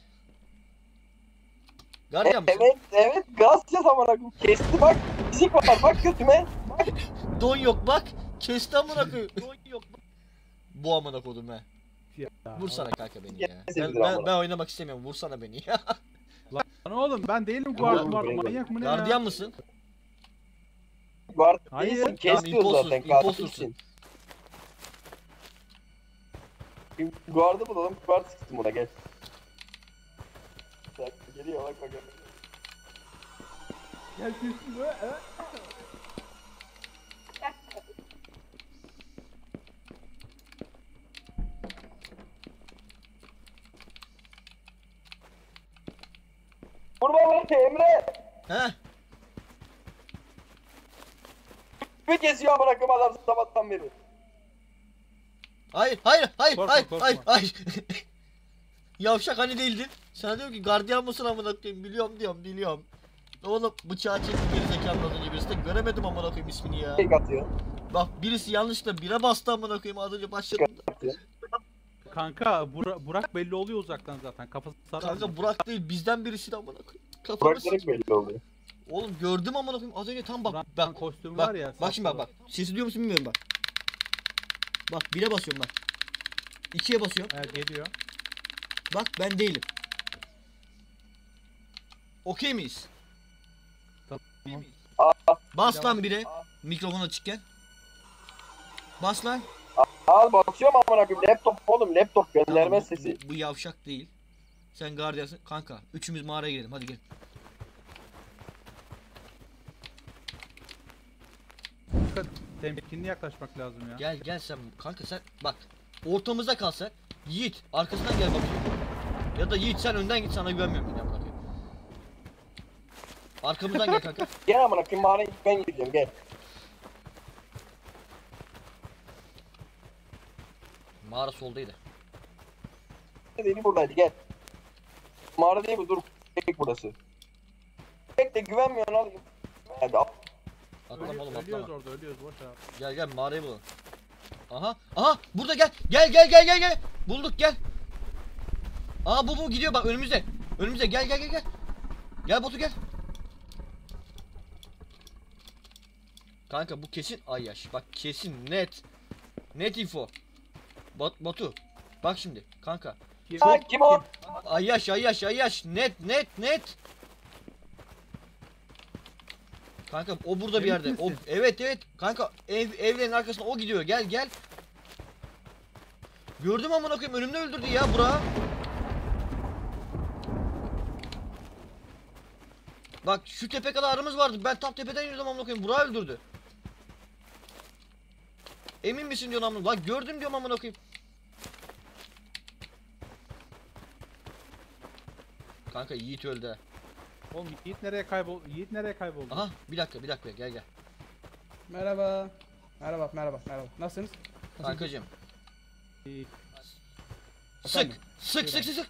S2: Gardiyan mısın?
S6: Evet gaz yaz amına koyayım. Kesti bak. Fizik var bak götüme.
S2: Don yok bak. Kesti amına koyayım. Don yok bak. Bu amına koydum he.
S3: Ya,
S2: Vursana kanka beni ya.
S6: Kesinlikle
S2: Ben
S6: amına.
S2: oynamak istemiyorum. Vursana beni ya.
S3: Lan oğlum ben değilim
S6: Oğlum,
S3: guard
S6: benim-
S3: manyak mı ne ya?
S2: Gardiyan mısın?
S6: Guard
S3: Hayır.
S6: değilsin,
S2: Tamam,
S6: kes diyor
S2: impostor-
S6: zaten
S2: impostorsun.
S6: katilsin. Guard'ı bulalım. Guard sıktım buna gel. Bak, geliyor bak bak.
S1: Gel küstüm be.
S6: Vurma beni Emre.
S2: He?
S6: Bir kesiyor amına koyayım adam sabahtan beri.
S2: Hayır.
S3: Korkma.
S2: Hayır. Yavşak hani değildin? Sana diyorum ki gardiyan mısın amına koyayım? Biliyorum. Oğlum bıçağı çekti geri zekalı az önce birisi de göremedim amına koyayım ismini ya.
S6: Tek atıyor.
S2: Bak birisi yanlışlıkla bire bastı amına koyayım az önce başladım.
S3: Kanka Burak belli oluyor uzaktan zaten. Kafası sarar.
S2: Kanka Burak değil bizden birisi de amına koyayım. Kafanı
S6: Burak direkt
S2: sikeyim.
S6: belli oluyor.
S2: Oğlum gördüm amına koyayım az önce tam bak
S3: Burak'ın kostümü
S2: bak
S3: var ya.
S2: bak şimdi bak. Sesi duyuyor musun bilmiyorum bak. Bak 1'e basıyorum bak. 2'ye basıyorum.
S3: Evet geliyor.
S2: Bak ben değilim. Okey miyiz?
S3: Tamam.
S2: Bas lan 1'e. Mikrofon açıkken. Bas lan.
S6: Al basıyorum amına koyayım. Laptop oğlum laptop gönderme
S2: Tamam,
S6: sesi.
S2: bu yavşak değil. Sen gardiyansın. Kanka üçümüz mağaraya girelim hadi gel.
S3: Dikkat, temkinli yaklaşmak lazım ya.
S2: Gel sen kanka sen bak. Ortamıza kalsa Yiğit arkasından gel bakayım. Ya da Yiğit sen önden git sana güvenmiyorum ben amına koyayım. Arkamızdan gel kanka.
S6: Gel amına koyayım mağaraya ben gideceğim gel.
S2: Mağara soldaydı.
S6: Dedi buradaydı gel. Mağara değil mi? Dur. Tek burası. Tek de güvenmiyorsun alayım. Hadi al.
S2: Atlama oğlum
S3: Ölüyoruz
S2: atlama.
S3: orada ölüyoruz boş ver.
S2: Gel mağarayı bulalım. Aha burada gel. Bulduk gel. Aa bu gidiyor bak önümüzde. Önümüzde gel. Gel Batu gel. Kanka bu kesin Ayyaş. Bak kesin net. Net info. Batu. Bak şimdi kanka.
S6: Ha, kim o?
S2: Ayyaş. Net. Kanka o burada bir
S3: Emin
S2: yerde. O,
S3: misin?
S2: evet. Kanka evlerin arkasına o gidiyor. Gel. Gördüm amına koyayım önümde öldürdü ya Burak'ı. Bak şu tepe kadar aramız vardı. Ben tam tepeden yürüdüm amına koyayım. Burak'ı öldürdü. Emin misin diyorsun amına. Lan gördüm diyorum amına koyayım. Kanka Yiğit öldü ha.
S3: Oğlum Yiğit nereye kayboldu?
S2: Aha bir dakika gel.
S1: Merhaba. Merhaba. Nasılsınız?
S2: Kankacığım.
S3: İyi.
S1: Efendim?
S2: Sık.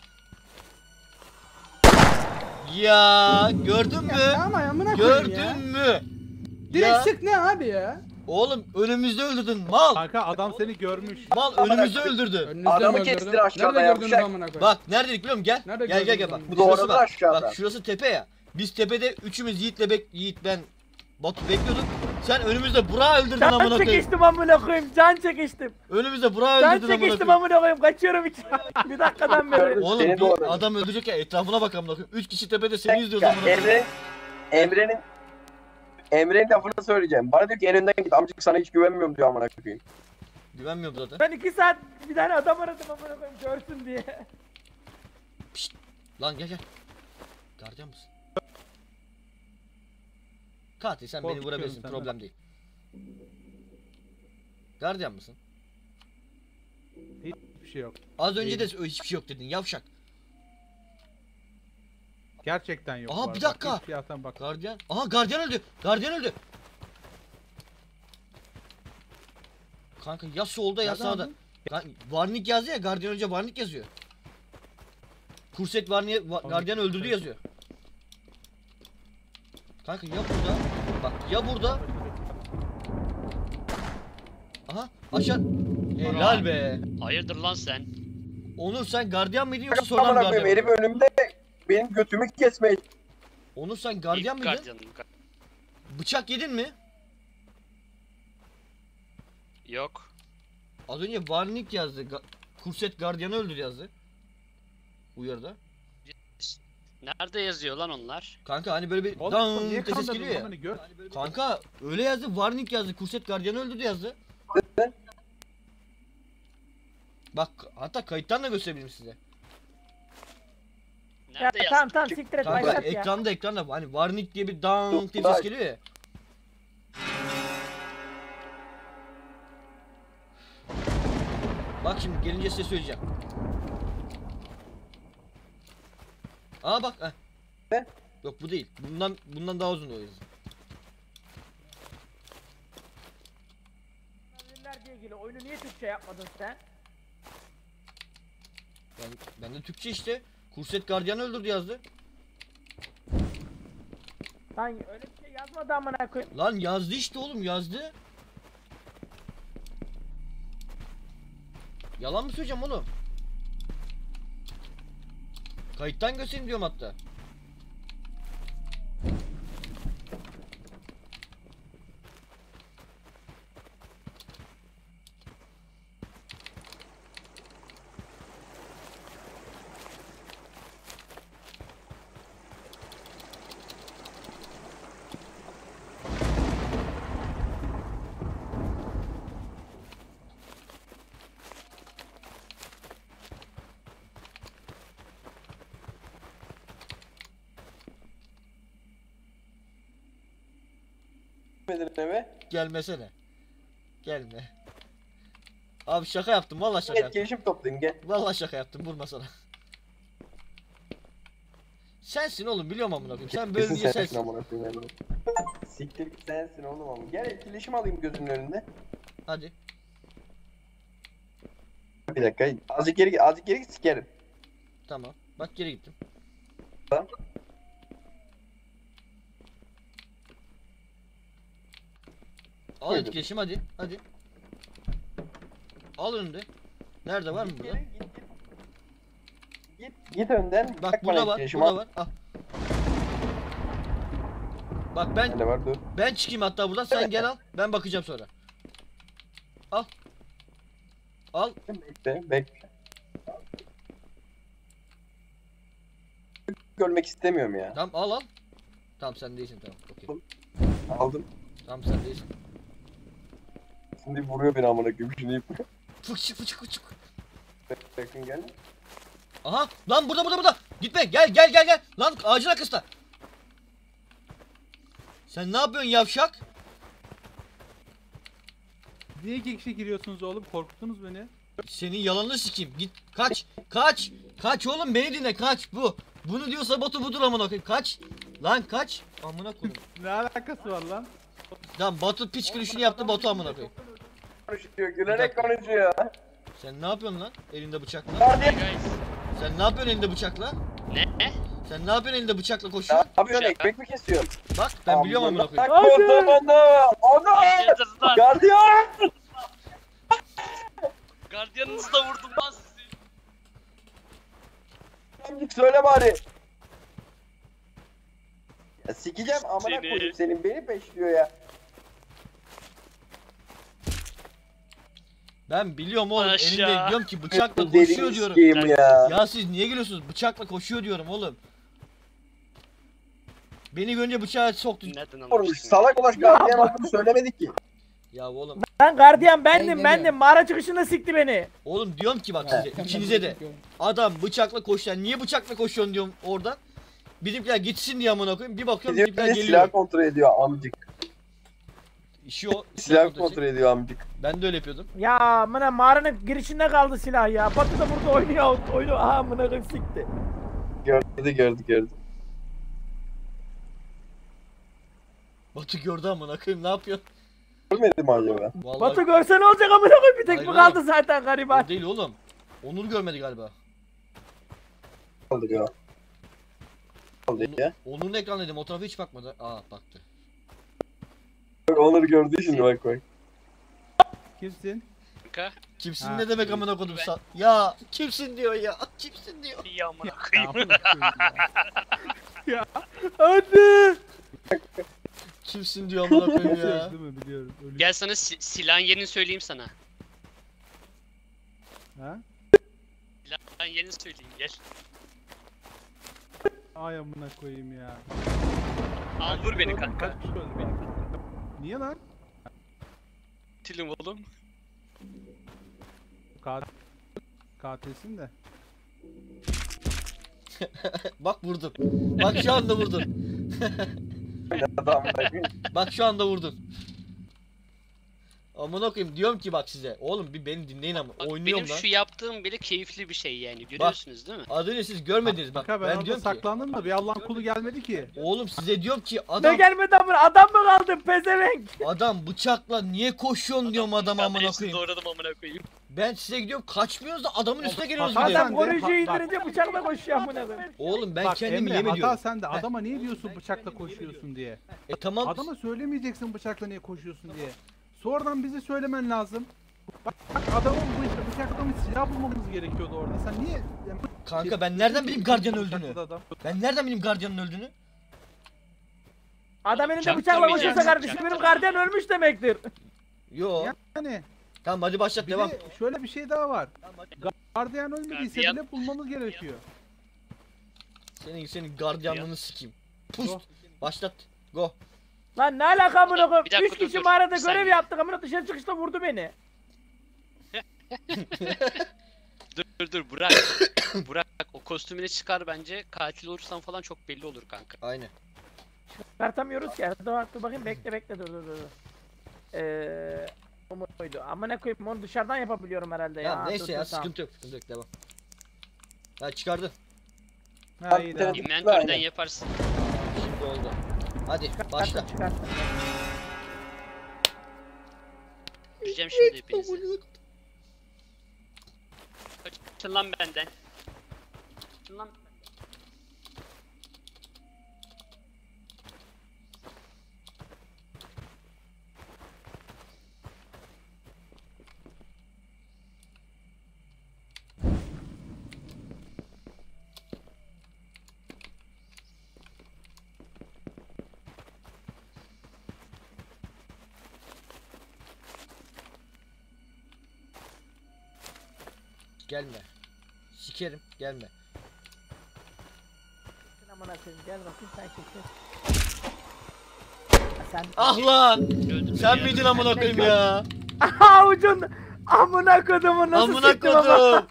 S2: Ya gördün mü?
S1: Ama amına koyayım ya.
S2: Gördün mü?
S1: Direkt
S2: Ya,
S1: sık ne abi ya?
S2: oğlum önümüzde öldürdün mal.
S3: Kanka adam seni görmüş.
S2: Mal önümüzde öldürdü.
S1: Önünüzde
S6: Adamı
S1: mi
S6: kestir
S1: öldürdün?
S6: aşağıda
S1: Nerede gördünüz
S6: yavşak.
S1: amına koyayım?
S2: Bak nerededik biliyor musun? Gel.
S1: Nerede
S2: Gel
S1: gördünüz
S2: bak.
S1: onu?
S6: Bu
S2: Şurası
S6: doğru da
S2: bak.
S6: aşağıda.
S2: Bak şurası tepe ya. Biz tepede üçümüz Yiğit Batu bekliyorduk. Sen önümüzde Burak'ı öldürdün
S4: Can
S2: amına koyayım.
S4: çekiştim amına koyayım. Can çekiştim.
S2: Önümüzde Burak'ı
S4: Can
S2: öldürdün amına
S4: çekiştim
S2: koyayım.
S4: amına koyayım. Kaçıyorum iki. Bir dakikadan beri.
S2: Oğlum
S6: Seni
S2: bir
S6: doğru.
S2: adam öldürecek ya etrafına bak amına koyayım. 3 kişi tepede seni izliyoruz amına koyayım.
S6: Emre'nin lafını söyleyeceğim. Bana diyor ki en önden git amcık sana hiç güvenmiyorum diyor amına koyayım.
S2: Güvenmiyorum zaten.
S4: Ben 2 saat bir tane adam aradım amına koyayım görsün diye.
S2: Lan gel gel. Gardiyan mısın? Katil sen beni
S3: Korkuyorum
S2: vurabilirsin
S3: senden.
S2: problem değil. Gardiyan mısın?
S3: Hiçbir şey yok.
S2: Az önce de hiçbir şey yok dedin yavşak.
S3: Gerçekten yok.
S2: Aha,
S3: bu arada.
S2: bir dakika.
S3: Bak, hiçbir yerden bak.
S2: Gardiyan. Aha gardiyan öldü. Gardiyan öldü. Kanka ya solda ya
S3: Nereden
S2: sağda.
S3: aldın?
S2: Warning yazıyor ya gardiyan önce warning yazıyor. Kurset gardiyan öldürdü yazıyor. Kanka ya burada. Bak ya burada. Aha aşağı. Helal be.
S5: Hayırdır lan sen?
S2: Onur sen gardiyan mıydın yoksa sonradan
S6: Amına
S2: gardiyan
S6: koyayım herif
S2: mıydın?
S6: önümde benim götümü kesmeye.
S2: Onur sen gardiyan
S5: İlk
S2: mıydın?
S5: gardiyanım.
S2: Bıçak yedin mi?
S5: Yok.
S2: Az önce warning yazdı. Kurset gardiyanı öldür yazdı. Uyarıda.
S5: Nerede yazıyor lan onlar?
S2: Kanka hani böyle bir
S3: Oğlum
S2: dang
S3: niye
S2: diye ses
S3: kandırdın
S2: geliyor
S3: lan
S2: ya.
S3: beni gör.
S2: Kanka öyle yazdı warning yazdı. Kurset gardiyanı öldürdü yazdı. Bak hatta kayıttan da gösterebilirim size.
S4: Ya,
S5: Nerede yazıyor?
S4: tamam siktir et
S2: Kanka
S4: başlat ya.
S2: ekranda hani warning diye bir dang diye bir ses geliyor ya. Bak şimdi gelince size söyleyeceğim. Aa bak. Heh.
S6: Ne?
S2: Yok bu değil. Bundan daha uzun o yazı.
S4: Diye ilgili oyunu niye Türkçe yapmadın sen?
S2: Ben de Türkçe işte. Kurset gardiyanı öldürdü yazdı.
S4: Lan öyle bir şey yazmadı amına koyayım.
S2: Lan yazdı işte oğlum yazdı. Yalan mı söyleyeceğim oğlum? Kayıttan göstereyim diyorum hatta.
S6: Eve.
S2: Gelmesene. Gelme. Abi şaka yaptım vallahi şaka yaptım.
S6: Etkileşim toplayayım gel.
S2: Vallahi şaka yaptım vurma sana. Sensin oğlum biliyorum amına koyayım. Sen böyle
S6: Kesin
S2: diye
S6: sensin
S2: sensin.
S6: amına koyayım yani. Siktir git sensin oğlum ama. Gel etkileşim alayım gözünün önünde.
S2: Hadi.
S6: Bir dakika. Azıcık geri git sikerim.
S2: Tamam. Bak geri gittim.
S6: Tamam.
S2: Al
S6: Buyurun.
S2: etkileşim hadi. Hadi. Al önünde. Nerede var mı
S6: Git
S2: burada?
S6: geri, git önden.
S2: Bak
S6: bana
S2: burada var.
S6: etkileşim,
S2: Burada
S6: al.
S2: var. Al. Bak
S6: Nerede var dur.
S2: ben çıkayım hatta buradan sen
S6: Evet.
S2: gel al. Ben bakacağım sonra. Al. Al.
S6: Bekle. Görmek istemiyorum ya.
S2: Tamam al al. Tamam sen değilsin tamam. Okey.
S6: Aldım.
S2: Tamam sen değilsin.
S6: Şimdi vuruyor beni amına koyayım. Şunu yiyip.
S2: Fıçık fıçık fıçık.
S6: Yakın gel.
S2: Aha lan burada. Gitme gel. Lan ağacın arkasında. Sen ne yapıyorsun yavşak?
S3: Niye 2 kişi giriyorsunuz oğlum? Korkuttunuz beni.
S2: Senin yalanını sikeyim. Git kaç oğlum beni dinle kaç bu. Bunu diyorsa Batu budur amına koyayım. Kaç. Lan kaç. Amına koyayım.
S3: Ne alakası var lan?
S2: Lan Batu piç gülüşünü yaptı Batu amına koyayım.
S6: Konuşuyor.
S2: Bir
S6: Gülerek
S2: dakika.
S6: konuşuyor.
S2: Sen ne yapıyorsun lan elinde bıçakla?
S6: Gardiyan.
S5: Hey guys.
S2: Sen ne yapıyorsun elinde bıçakla?
S5: Ne?
S2: Sen ne yapıyorsun elinde bıçakla
S6: Ne
S2: koşuyorsun?
S6: yapıyorsun
S5: Şaka.
S6: ekmek mi kesiyorsun?
S2: Bak ben biliyorum amına koyayım.
S6: Onu.
S5: Hayırdır lan?
S6: Gardiyan.
S5: Gardiyanınızı da vurdum lan sizi.
S6: Söyle bari. Ya Sikeceğim amına
S5: Seni.
S6: koyayım senin beni peşliyor ya.
S2: Ben biliyorum oğlum
S5: Aşağı.
S2: elinde diyorum ki bıçakla
S6: Deli
S2: koşuyor diyorum.
S6: sikeyim ya.
S2: Ya siz niye gülüyorsunuz? Bıçakla koşuyor diyorum oğlum. Beni görünce bıçağı soktu.
S5: Nereden
S6: Oğlum
S5: anlamıştın?
S6: salak ulaş gardiyan olduğunu söylemedik ki.
S2: Ya oğlum.
S4: Lan gardiyan
S1: Ben geliyorum.
S4: bendim. Mağara çıkışında sikti beni.
S2: Oğlum diyorum ki bak size ikinize de. Adam bıçakla koşuyor. Niye bıçakla koşuyorsun diyorum oradan. Bizimkiler gitsin diye amına koyayım. Bir bakıyorum
S6: Gidiyor
S2: bizimkiler
S6: silah
S2: geliyor.
S6: kontrol ediyor amcık.
S2: İşi o.
S6: Silah kontrol ediyor amcık.
S2: Ben de öyle yapıyordum.
S4: Ya amına mağaranın girişinde kaldı silah ya. Batu da burada oynuyor. Oyunu aha amına koyayım sikti.
S6: Gördü.
S2: Batu gördü amına koyayım ne yapıyor?
S6: Görmedi mi acaba?
S2: Vallahi
S4: Batu görse ne olacak amına koyayım, bir tek
S2: Hayır
S4: bu
S2: oğlum.
S4: kaldı zaten gariban.
S2: o değil oğlum. Onur görmedi galiba.
S6: Kaldı ya. Kaldı ya.
S2: Onur'un ekranındaydım. O tarafa hiç bakmadı. Aa baktı.
S6: Onları gördü şimdi bak.
S3: Kimsin?
S5: Kanka.
S2: Kimsin
S3: Ha,
S2: ne demek
S3: iyi.
S2: amına koydum
S5: Ben-
S2: sa- Ya kimsin diyor ya. Kimsin diyor.
S5: İyi amına
S3: Ya
S5: koyayım.
S3: amına koyayım ya. Ya hadi.
S2: Kimsin diyor amına koyayım ya.
S3: Değil mi biliyorum. Ölü.
S5: Gel sana silahın yerini söyleyeyim sana.
S3: Ha?
S5: Silahın yerini söyleyeyim gel.
S3: Ay amına koyayım ya.
S5: Al vur beni
S3: Öldüm,
S5: kanka.
S3: Kaç kişi öldü benim? Niye lan?
S5: Tilim oğlum.
S3: Katilsin de.
S2: Bak vurdun. Bak şu anda vurdun.
S6: Adam
S2: Bak şu anda vurdun. Amına koyayım diyorum ki bak size. Oğlum bir beni dinleyin ama.
S5: Bak,
S2: Oynuyorum
S5: benim
S2: lan.
S5: şu yaptığım bile keyifli bir şey yani. Görüyorsunuz değil mi?
S2: Az önce siz görmediniz bak.
S3: Kanka ben,
S2: Ben
S3: orada
S2: diyorum ki.
S3: saklandım da bir Allah'ın kulu gelmedi ki.
S2: Oğlum size diyorum ki
S4: Ne
S2: adam
S4: gelmedi amına, adam mı kaldı pezevenk?
S2: adam bıçakla niye koşuyorsun diyorum adama amına
S5: Hepsini
S2: koyayım.
S5: doğradım amına koyayım.
S2: Ben size gidiyorum kaçmıyoruz da adamın üstüne geliyoruz
S3: Hasan
S2: bir de.
S4: Adam
S3: de,
S4: koruyucuyu
S3: bak-
S4: indirince bıçakla koşuyor amına koyayım.
S2: Oğlum ben
S3: Bak
S2: kendimi
S3: Emre,
S2: yem
S3: hata
S2: ediyorum.
S3: sende. Adama niye diyorsun bıçakla koşuyorsun diye.
S2: Tamam.
S3: Adama söylemeyeceksin bıçakla niye koşuyorsun diye. Sonradan bize söylemen lazım. Bak adamın bu bıçakla silah bulmamız gerekiyordu orada. Sen niye...
S2: Kanka ben nereden bileyim gardiyan öldüğünü?
S3: Bıçakla adam.
S2: Ben nereden bileyim gardiyanın öldüğünü?
S4: Adam elinde bıçakla
S5: Çaktırmayacaksın,
S4: koşuyorsa kardeşim benim
S5: çaktırma.
S4: gardiyan ölmüş demektir.
S2: Yo.
S3: Yani
S2: Tamam hadi başlat
S3: bir
S2: devam.
S3: de şöyle bir şey daha var. Gardiyan ölmediyse
S5: Gardiyan-
S3: bile bulmamız gerekiyor.
S2: Senin gardiyanlığını sikeyim. Pust.
S3: Go.
S2: Başlat. Go.
S4: Lan ne alaka amına koyayım?
S5: Bir dakika,
S4: 3
S5: dur,
S4: kişi
S5: dur.
S4: mağarada
S5: Bir
S4: görev
S5: saniye.
S4: yaptık amına, dışarı çıkışta vurdu beni.
S5: Dur Burak. Burak o kostümünü çıkar bence. Katil olursan falan çok belli olur kanka.
S2: Aynen.
S4: Çıkartamıyoruz ki. Dur bakayım, bekle dur. O muydu? Amına koyayım, onu dışarıdan yapabiliyorum herhalde ya.
S2: Ya neyse
S4: Dur,
S2: ya
S4: tamam.
S2: sıkıntı yok. Sıkıntı yok devam. Ha çıkardın.
S3: Ha iyi de.
S5: İnventörden
S6: Aynen.
S5: yaparsın.
S2: Şimdi oldu. Hadi başla.
S4: Çıkarttım.
S5: Göreceğim şimdi hepinizi. Kaçın lan benden. Kaçın lan.
S2: Gelme. Sikerim gelme.
S4: Amına koyayım, gel bakayım sen kimsin? Ha, sen...
S2: Ah lan!
S5: Öldürdüm
S2: Sen
S5: ya.
S2: miydin amına koyayım ya?
S4: Aha ucun amına kodumu nasıl
S2: Amına
S4: siktim ama.
S2: kodum.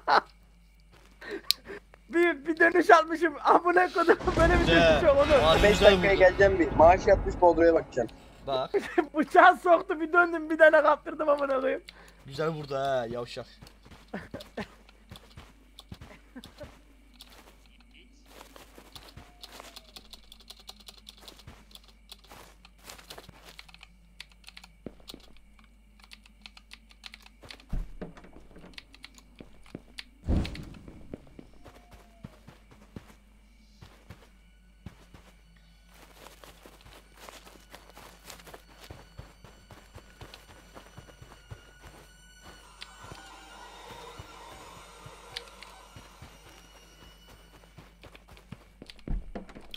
S4: Bir dönüş atmışım amına kodumu, böyle bir
S2: Güzel.
S4: dönüş yok oğlum.
S2: Harbi
S6: 5
S2: güzel
S6: dakikaya
S2: vurdun.
S6: geleceğim bir. Maaş yatmış Bodro'ya bakacağım.
S2: Bak.
S4: Bıçağı soktu, bir döndüm, bir tane kaptırdım amına koyayım.
S2: Güzel vurdu ha yavşak.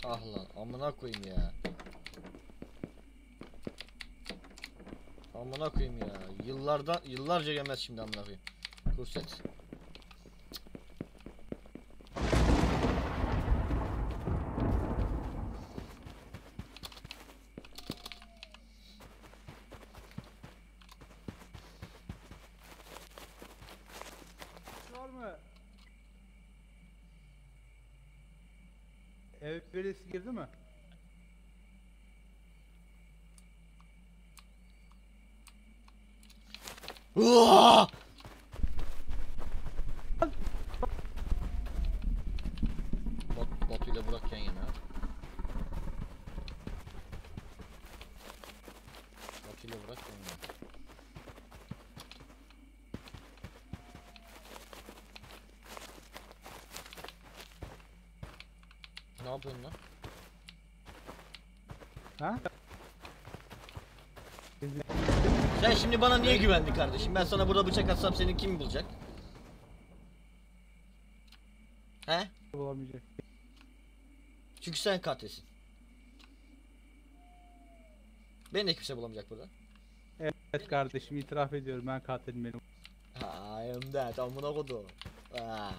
S2: Ah lan amına koyayım ya. Amına koyayım ya. Yıllarca gelmez şimdi amına koyayım. Kurset.
S3: Var mı? Ev birisi girdi mi?
S2: Uaa! Batu ile Burak yan yana. Batu ile Burak yan yana. Ne yapıyorsun lan?
S3: Ha?
S2: Sen şimdi bana niye güvendin kardeşim? Ben sana burada bıçak atsam seni kim bulacak? He?
S3: Bulamayacak.
S2: Çünkü sen katilsin. Beni de kimse bulamayacak burada.
S3: Evet kardeşim, itiraf ediyorum, ben katilim benim.
S2: Ha, I am that. Amına kodu. Ha.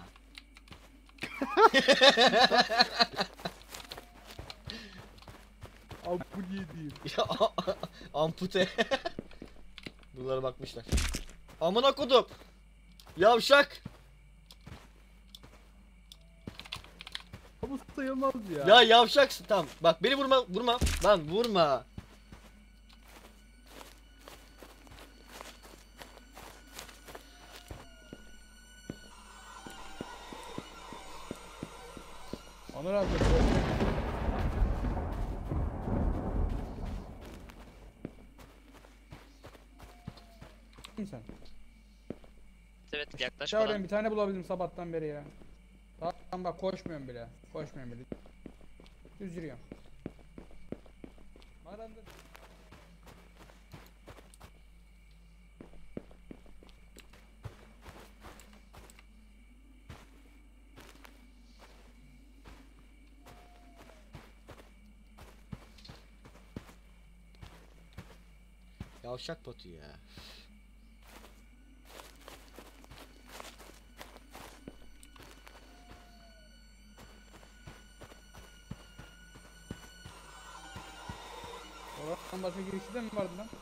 S3: Abi bu niye diyeyim?
S2: Ya ampute. Bunlara bakmışlar. Amına kodum. Yavşak.
S3: Bu sayılmaz ya.
S2: Ya yavşaksın. Tamam. Bak beni vurma. Lan vurma.
S1: Onur abi. Sen.
S5: Evet yaklaş
S1: Çağırıyorum,
S5: falan.
S1: bir tane bulabildim sabahtan beri ya. Tamam bak, koşmuyorum bile. Koşmuyorum bile. Düz yürüyorum. Maranda.
S2: Yavşak Batu ya.
S1: Oradan başka girişi de mi vardı lan?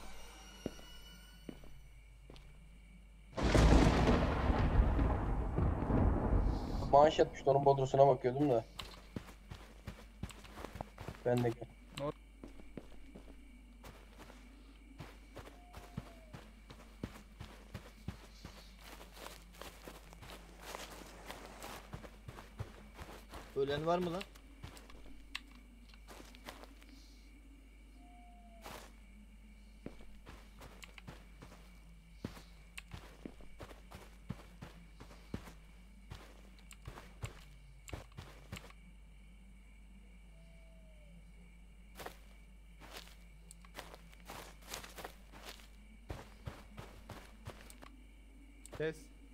S6: Maaş yatmıştı, onun bodrosuna bakıyordum da. Ben de gel.
S2: Ölen var mı lan?
S3: Ses.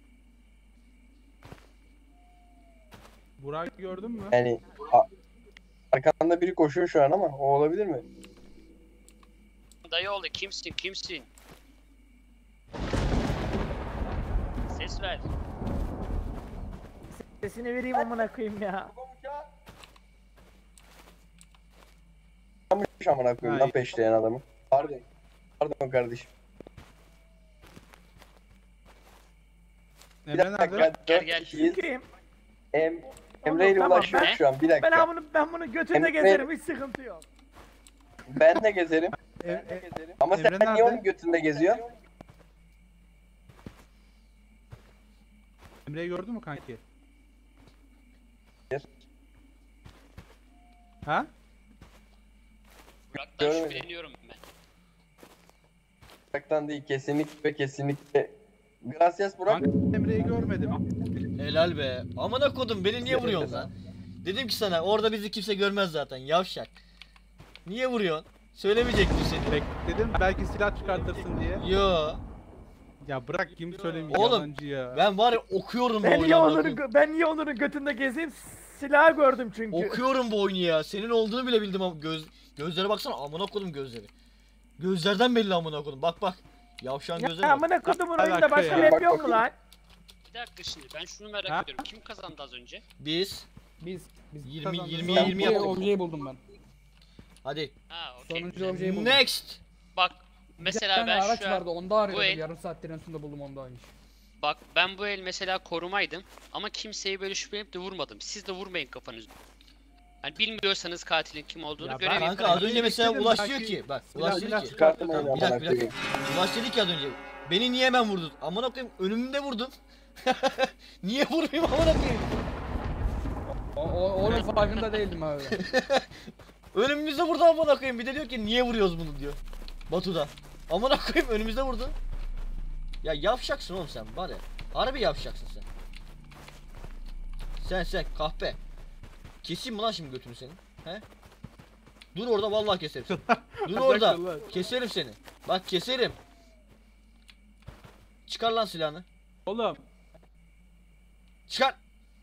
S3: Burak gördün mü?
S6: Yani arkanda biri koşuyor şu an ama o olabilir mi?
S5: Dayı oldu. Kimsin? Ses ver.
S4: Sesini vereyim amına koyayım ya.
S6: Yanlış amına koyayım lan peşleyen adamı. Pardon kardeşim. Bir
S3: Emre
S6: dakika,
S3: nerede?
S5: Gel,
S6: 4
S5: gel.
S6: kişiyiz.
S4: Kim?
S6: Emre ile
S4: Tamam,
S6: ulaşıyoruz
S5: ben-
S6: şu an, bir dakika.
S4: Ben bunu götümde
S6: Emre-
S4: gezerim, hiç sıkıntı yok.
S6: Ben de gezerim. Ama
S3: Emre
S6: sen niye
S3: nerede?
S6: onun götünde geziyorsun?
S3: Emre'yi gördün mü kanki?
S6: Hayır.
S3: Ha?
S5: Burak'tan
S6: Görmedim.
S5: şüpheleniyorum ben.
S6: Burak'tan değil, kesinlikle. Gracias Burak.
S3: Kanka Emre'yi görmedim.
S2: Helal be. Amına kodum beni niye vuruyorsun lan? Dedim ki sana orada bizi kimse görmez zaten yavşak. Niye vuruyorsun? Söylemeyecektim seni.
S3: Bekledim belki silah çıkartırsın diye.
S2: Yo.
S3: Ya bırak kim söylemiyor
S2: Oğlum,
S3: yalancı ya.
S2: Ben var ya okuyorum bu
S4: Ben
S2: oyunu.
S4: niye
S2: amına
S4: Onur'un
S2: koyayım.
S4: ben niye Onur'un götünde gezeyim? Silah gördüm çünkü.
S2: Okuyorum bu oyunu ya. Senin olduğunu bile bildim ama gözlere baksana, amına koydum gözleri. Gözlerden belli amına koydum. Bak bak. Yavşan gözlere
S4: Ya
S2: bak.
S4: amına kodumun oyunda
S3: Alaka
S4: başka
S3: ya.
S4: map yok mu lan?
S5: Bir dakika şimdi ben şunu merak
S3: Ha?
S5: ediyorum. Kim kazandı az önce?
S2: Biz
S1: Biz
S2: 20
S3: kazandık.
S2: 20
S1: ben
S2: 20
S1: bu
S2: yaptık.
S1: objeyi buldum ben.
S2: Hadi.
S5: Ha okey.
S1: Sonuncu
S5: güzel.
S1: objeyi buldum.
S2: Next.
S5: Bak
S1: Bir
S5: mesela
S1: tane
S5: ben
S1: araç
S5: şu an
S1: vardı onda arıyordum.
S5: el-
S1: Yarım saattir en sonunda buldum onda iş.
S5: bak ben bu el mesela korumaydım ama kimseyi böyle şüphelenip de vurmadım. Siz de vurmayın kafanızı. Hani bilmiyorsanız katilin kim olduğunu
S3: Ya
S5: görev
S3: ben-
S2: Kanka
S5: yapın.
S2: az önce mesela
S3: Dedim
S2: Ulaş
S3: belki
S2: diyor ki bak
S3: silah
S2: Ulaş dedi
S3: milah
S2: ki
S6: Çıkartmayın
S2: bir
S6: amına
S2: dakika bir dakika.
S6: koyayım.
S2: Ulaş dedi ki az önce beni niye hemen vurdun? Amına koyayım önümde vurdun. Niye vurmayayım amına koyayım?
S1: Onun farkında değildim abi.
S2: Önümüzde vurdu amına koyayım. Bir de diyor ki niye vuruyoruz bunu diyor. Batu'da. Amına koyayım önümüzde vurdu. Ya yavşaksın oğlum sen var ya. Harbi yavşaksın sen. Sen kahpe. Keseyim mi lan şimdi götünü senin? He? Dur orada vallahi keserim seni. Dur orada.
S3: Bırak lan.
S2: Keserim seni. Bak keserim. Çıkar lan silahını.
S3: Oğlum
S2: Çıkar.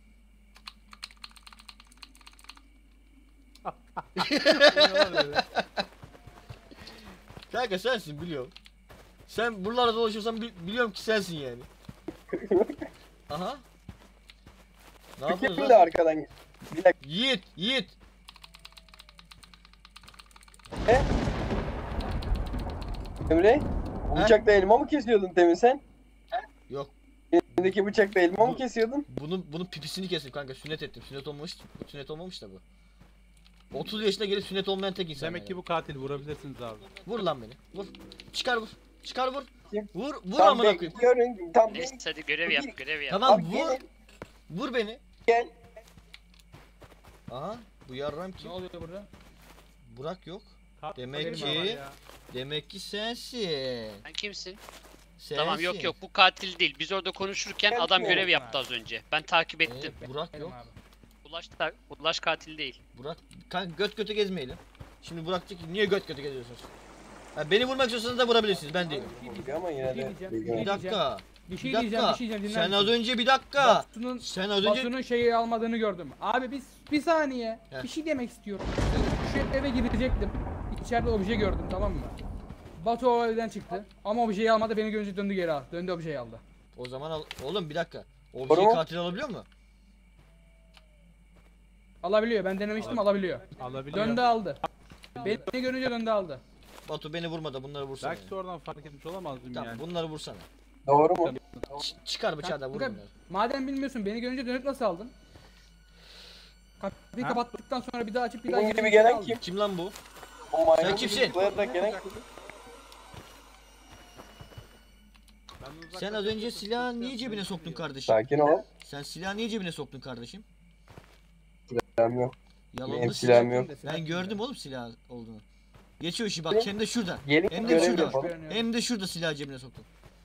S2: Kanka sensin biliyorum. Sen buralarda dolaşıyorsan biliyorum ki sensin yani. Aha. Ne yapıyorsun
S6: Kim de
S2: lan?
S6: arkadan bir dakika.
S2: Yiğit.
S6: Emre, bu
S2: He?
S6: bıçakla elma mı kesiyordun temin sen?
S2: Yok.
S6: Elindeki bıçakla elma mı kesiyordun?
S2: Bunun pipisini kestim kanka. Sünnet ettim. Sünnet olmamış da bu. 30 yaşına gelip sünnet olmayan tek insan.
S3: demek ki bu katil, vurabilirsiniz abi.
S2: Vur lan beni. Vur. Çıkar vur. Çıkar vur.
S6: Kim?
S2: Vur
S6: Tam
S2: amına koyayım.
S6: bekliyorum. Tam
S5: Neyse hadi görev yap görev yap.
S2: Tamam
S6: Abi
S2: vur.
S6: gelin.
S2: Vur beni.
S6: Gel.
S2: Aha. Bu yarram
S1: Ne
S2: kim?
S1: oluyor burada?
S2: Burak yok.
S3: Katil
S2: Demek
S3: benim
S2: ki-
S3: ama ya.
S2: Demek ki sensin.
S5: Sen kimsin?
S2: Sensin.
S5: Tamam yok bu katil değil. Biz orada konuşurken
S6: Ben
S5: adam görev
S6: kimim?
S5: yaptı az önce. Ben takip ettim.
S2: Burak
S1: Benim
S2: yok.
S1: abi.
S5: Ulaş katil değil.
S2: Burak kanka göt göte gezmeyelim. Şimdi Burak diyor ki niye göt göte geziyorsunuz? Ha, beni vurmak istiyorsanız da vurabilirsiniz ben değilim.
S6: Ama yine de.
S2: Bir dakika.
S1: Bir şey
S2: Bir
S1: diyeceğim,
S2: dakika.
S1: bir şey diyeceğim. Dinler
S2: Sen az
S1: misin?
S2: önce bir dakika.
S1: Batu'nun
S2: Sen az önce
S1: Batu'nun şeyi almadığını gördüm. Abi bir saniye.
S2: Heh.
S1: Bir şey demek istiyorum. Şu eve girecektim. İçeride obje gördüm tamam mı? Batu o evden çıktı. Ama objeyi almadı beni görünce döndü geri al. Döndü objeyi aldı.
S2: o zaman oğlum bir dakika. O
S6: Doğru
S2: şey
S6: mu?
S2: katil alabiliyor mu?
S1: Alabiliyor. Ben denemiştim alabiliyor.
S3: Alabiliyor.
S1: Döndü aldı. Beni görünce döndü aldı.
S2: Batu beni vurma da bunları vursana.
S3: Belki
S2: Yani.
S3: sonradan fark etmiş olamazdım
S2: Tamam
S3: yani.
S2: bunları vursana.
S6: Doğru mu?
S2: Çıkar bıçağı da vur
S1: Kanka,
S2: bunları.
S1: madem bilmiyorsun beni görünce dönüp nasıl aldın? Kapıyı
S3: Ha?
S1: kapattıktan sonra bir daha açıp bir daha
S6: Bunun
S1: girip
S6: gibi
S1: bir daha
S6: gelen
S1: aldın.
S6: kim?
S2: Kim lan bu?
S6: O maymun
S2: kimsin?
S6: zıplayarak gelen kim?
S3: Ben uzaktan
S2: Sen az önce
S3: bakıyorum,
S2: silahı
S3: ses
S2: niye cebine
S3: yapmıyorum
S2: soktun
S3: diye.
S2: kardeşim?
S6: Sakin ol.
S2: Sen silahı niye cebine soktun kardeşim?
S6: Silahım yok.
S2: Yalanlı
S6: Benim
S2: silah.
S6: silahım yok.
S2: Ben gördüm oğlum silah olduğunu. Geçiyor işi bak
S6: Ne?
S2: hem de şurada.
S6: Gelin
S2: Hem de
S6: görev
S2: şurada.
S6: yapalım.
S2: Hem de şurada silahı cebine soktun.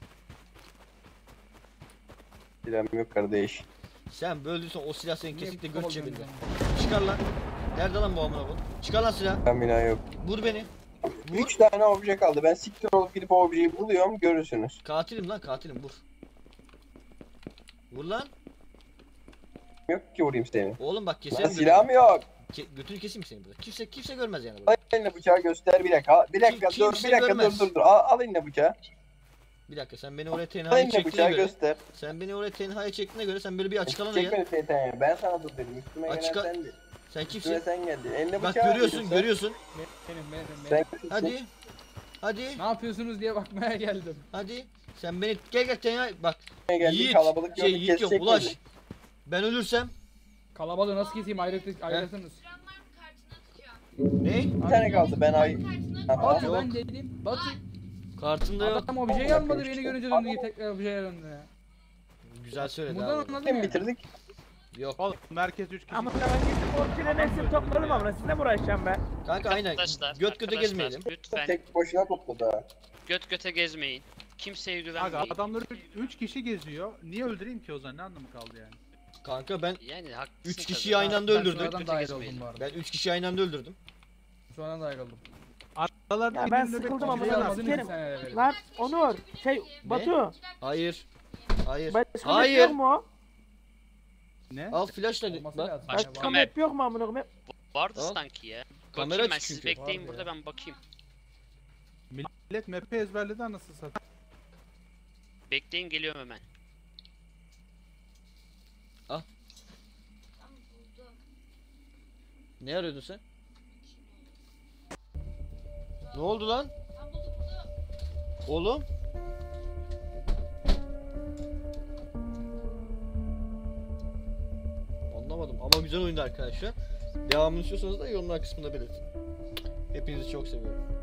S6: Silahım yok kardeş.
S2: Sen böldüysen o silah senin kesinlikle göt
S1: kovalıyorsun
S2: cebinde.
S1: beni?
S2: Çıkar lan. Nerede lan bu amına bu? Çıkar lan silah.
S6: Ben bina yok.
S2: Vur beni. Vur.
S6: 3 tane obje kaldı. Ben siktir olup gidip o objeyi buluyorum. Görürsünüz.
S2: Katilim lan katilim vur. Vur lan.
S6: Yok ki vurayım seni.
S2: Oğlum bak
S6: Lan
S2: keserim.
S6: silahım yok.
S2: Götünü keseyim mi seni burada? Kimse görmez yani burada.
S6: Al eline bıçağı göster bir dakika. Bir dakika dur
S2: Kimse
S6: bir dakika
S2: görmez.
S6: dur. Al eline bıçağı.
S2: Bir dakika sen beni oraya
S6: Al
S2: tenhaya
S6: eline
S2: çektiğine
S6: bıçağı
S2: göre.
S6: göster.
S2: Sen beni oraya tenhaya çektiğine göre sen böyle bir açık alana
S6: Çek
S2: gel.
S6: beni seyten. Ben sana dur dedim. Üstüme
S2: Açık
S6: gelen
S2: al-
S6: sendin.
S2: Sen
S6: Üstüme
S2: kimsin?
S6: sen geldin. Eline
S2: Bak
S6: bıçağı
S2: görüyorsun
S6: göster.
S2: görüyorsun.
S1: Benim.
S6: Sen
S2: Hadi. Hadi.
S1: Ne yapıyorsunuz diye bakmaya geldim.
S2: Hadi. Sen beni gel tenhaya bak.
S6: üstüme geldin.
S2: Yiğit.
S6: Kalabalık gördük.
S2: Yiğit yok
S6: kesecek
S2: Ulaş.
S6: beni.
S2: Ben ölürsem.
S1: Kalabalığı nasıl keseyim ayrıtınız.
S2: Ne?
S6: Bir tane kaldı. Ben ay.
S1: Batu
S2: Yok.
S1: ben dedim. Batu.
S2: Kartımda yok.
S1: Adam objeyi almadı beni görünce döndü tekrar objeye döndü ya.
S2: Güzel söyledi
S1: Buradan
S2: abi.
S1: anladım
S6: Kim
S1: ya.
S6: bitirdik?
S2: Yok.
S3: Oğlum merkez 3 kişi.
S4: Ama ben gittim orkilerin hepsini topladım ama sizinle mi uğraşacağım ben?
S2: Kanka aynen.
S5: Arkadaşlar,
S2: Göt göte
S5: arkadaşlar,
S2: gezmeyelim.
S5: Lütfen
S6: Tek başına topladı ha.
S5: göt göte gezmeyin. Kimseye
S3: Aga
S5: güvenmeyin.
S3: adamlar 3 kişi geziyor. Niye öldüreyim ki o zaman? Ne anlamı kaldı yani?
S2: Kanka ben
S5: Yani haklısın
S2: 3
S5: tabii.
S2: kişiyi aynı anda
S1: Ben
S2: öldürdüm.
S1: sonradan dahil
S5: Kötü
S1: oldum bu arada.
S2: Ben 3 kişiyi aynı anda öldürdüm.
S1: Sonradan dahil oldum.
S3: Aralarda
S4: Ya
S3: bir
S4: ben
S3: nöbet
S4: sıkıldım
S3: tutucu
S4: ama
S1: Bir şey
S4: ben
S3: lazım.
S1: almadın
S4: sikerim.
S1: iki sene verelim.
S4: Lan Onur, Batu,
S2: Hayır. Hayır.
S4: başka map
S2: Hayır.
S4: yok mu?
S3: Ne?
S2: Al flashla
S1: Olması
S2: bak.
S1: lazım.
S5: Başka
S1: Ya,
S4: Başka
S5: map.
S4: map yok mu amına koyayım?
S5: Vardı
S2: Al.
S5: sanki ya.
S2: Kamera
S5: Bakayım ben
S2: açık
S5: siz
S2: çünkü.
S5: bekleyin
S1: Vardı
S5: burada
S1: ya.
S5: ben bakayım.
S3: Millet map'i ezberledi anasını satayım.
S5: Bekleyin geliyorum hemen.
S2: Ne arıyordun sen? Ne oldu lan? Oğlum? Anlamadım ama güzel oyundu arkadaşlar. Devamını istiyorsanız da yorumlar kısmında belirtin. Hepinizi çok seviyorum.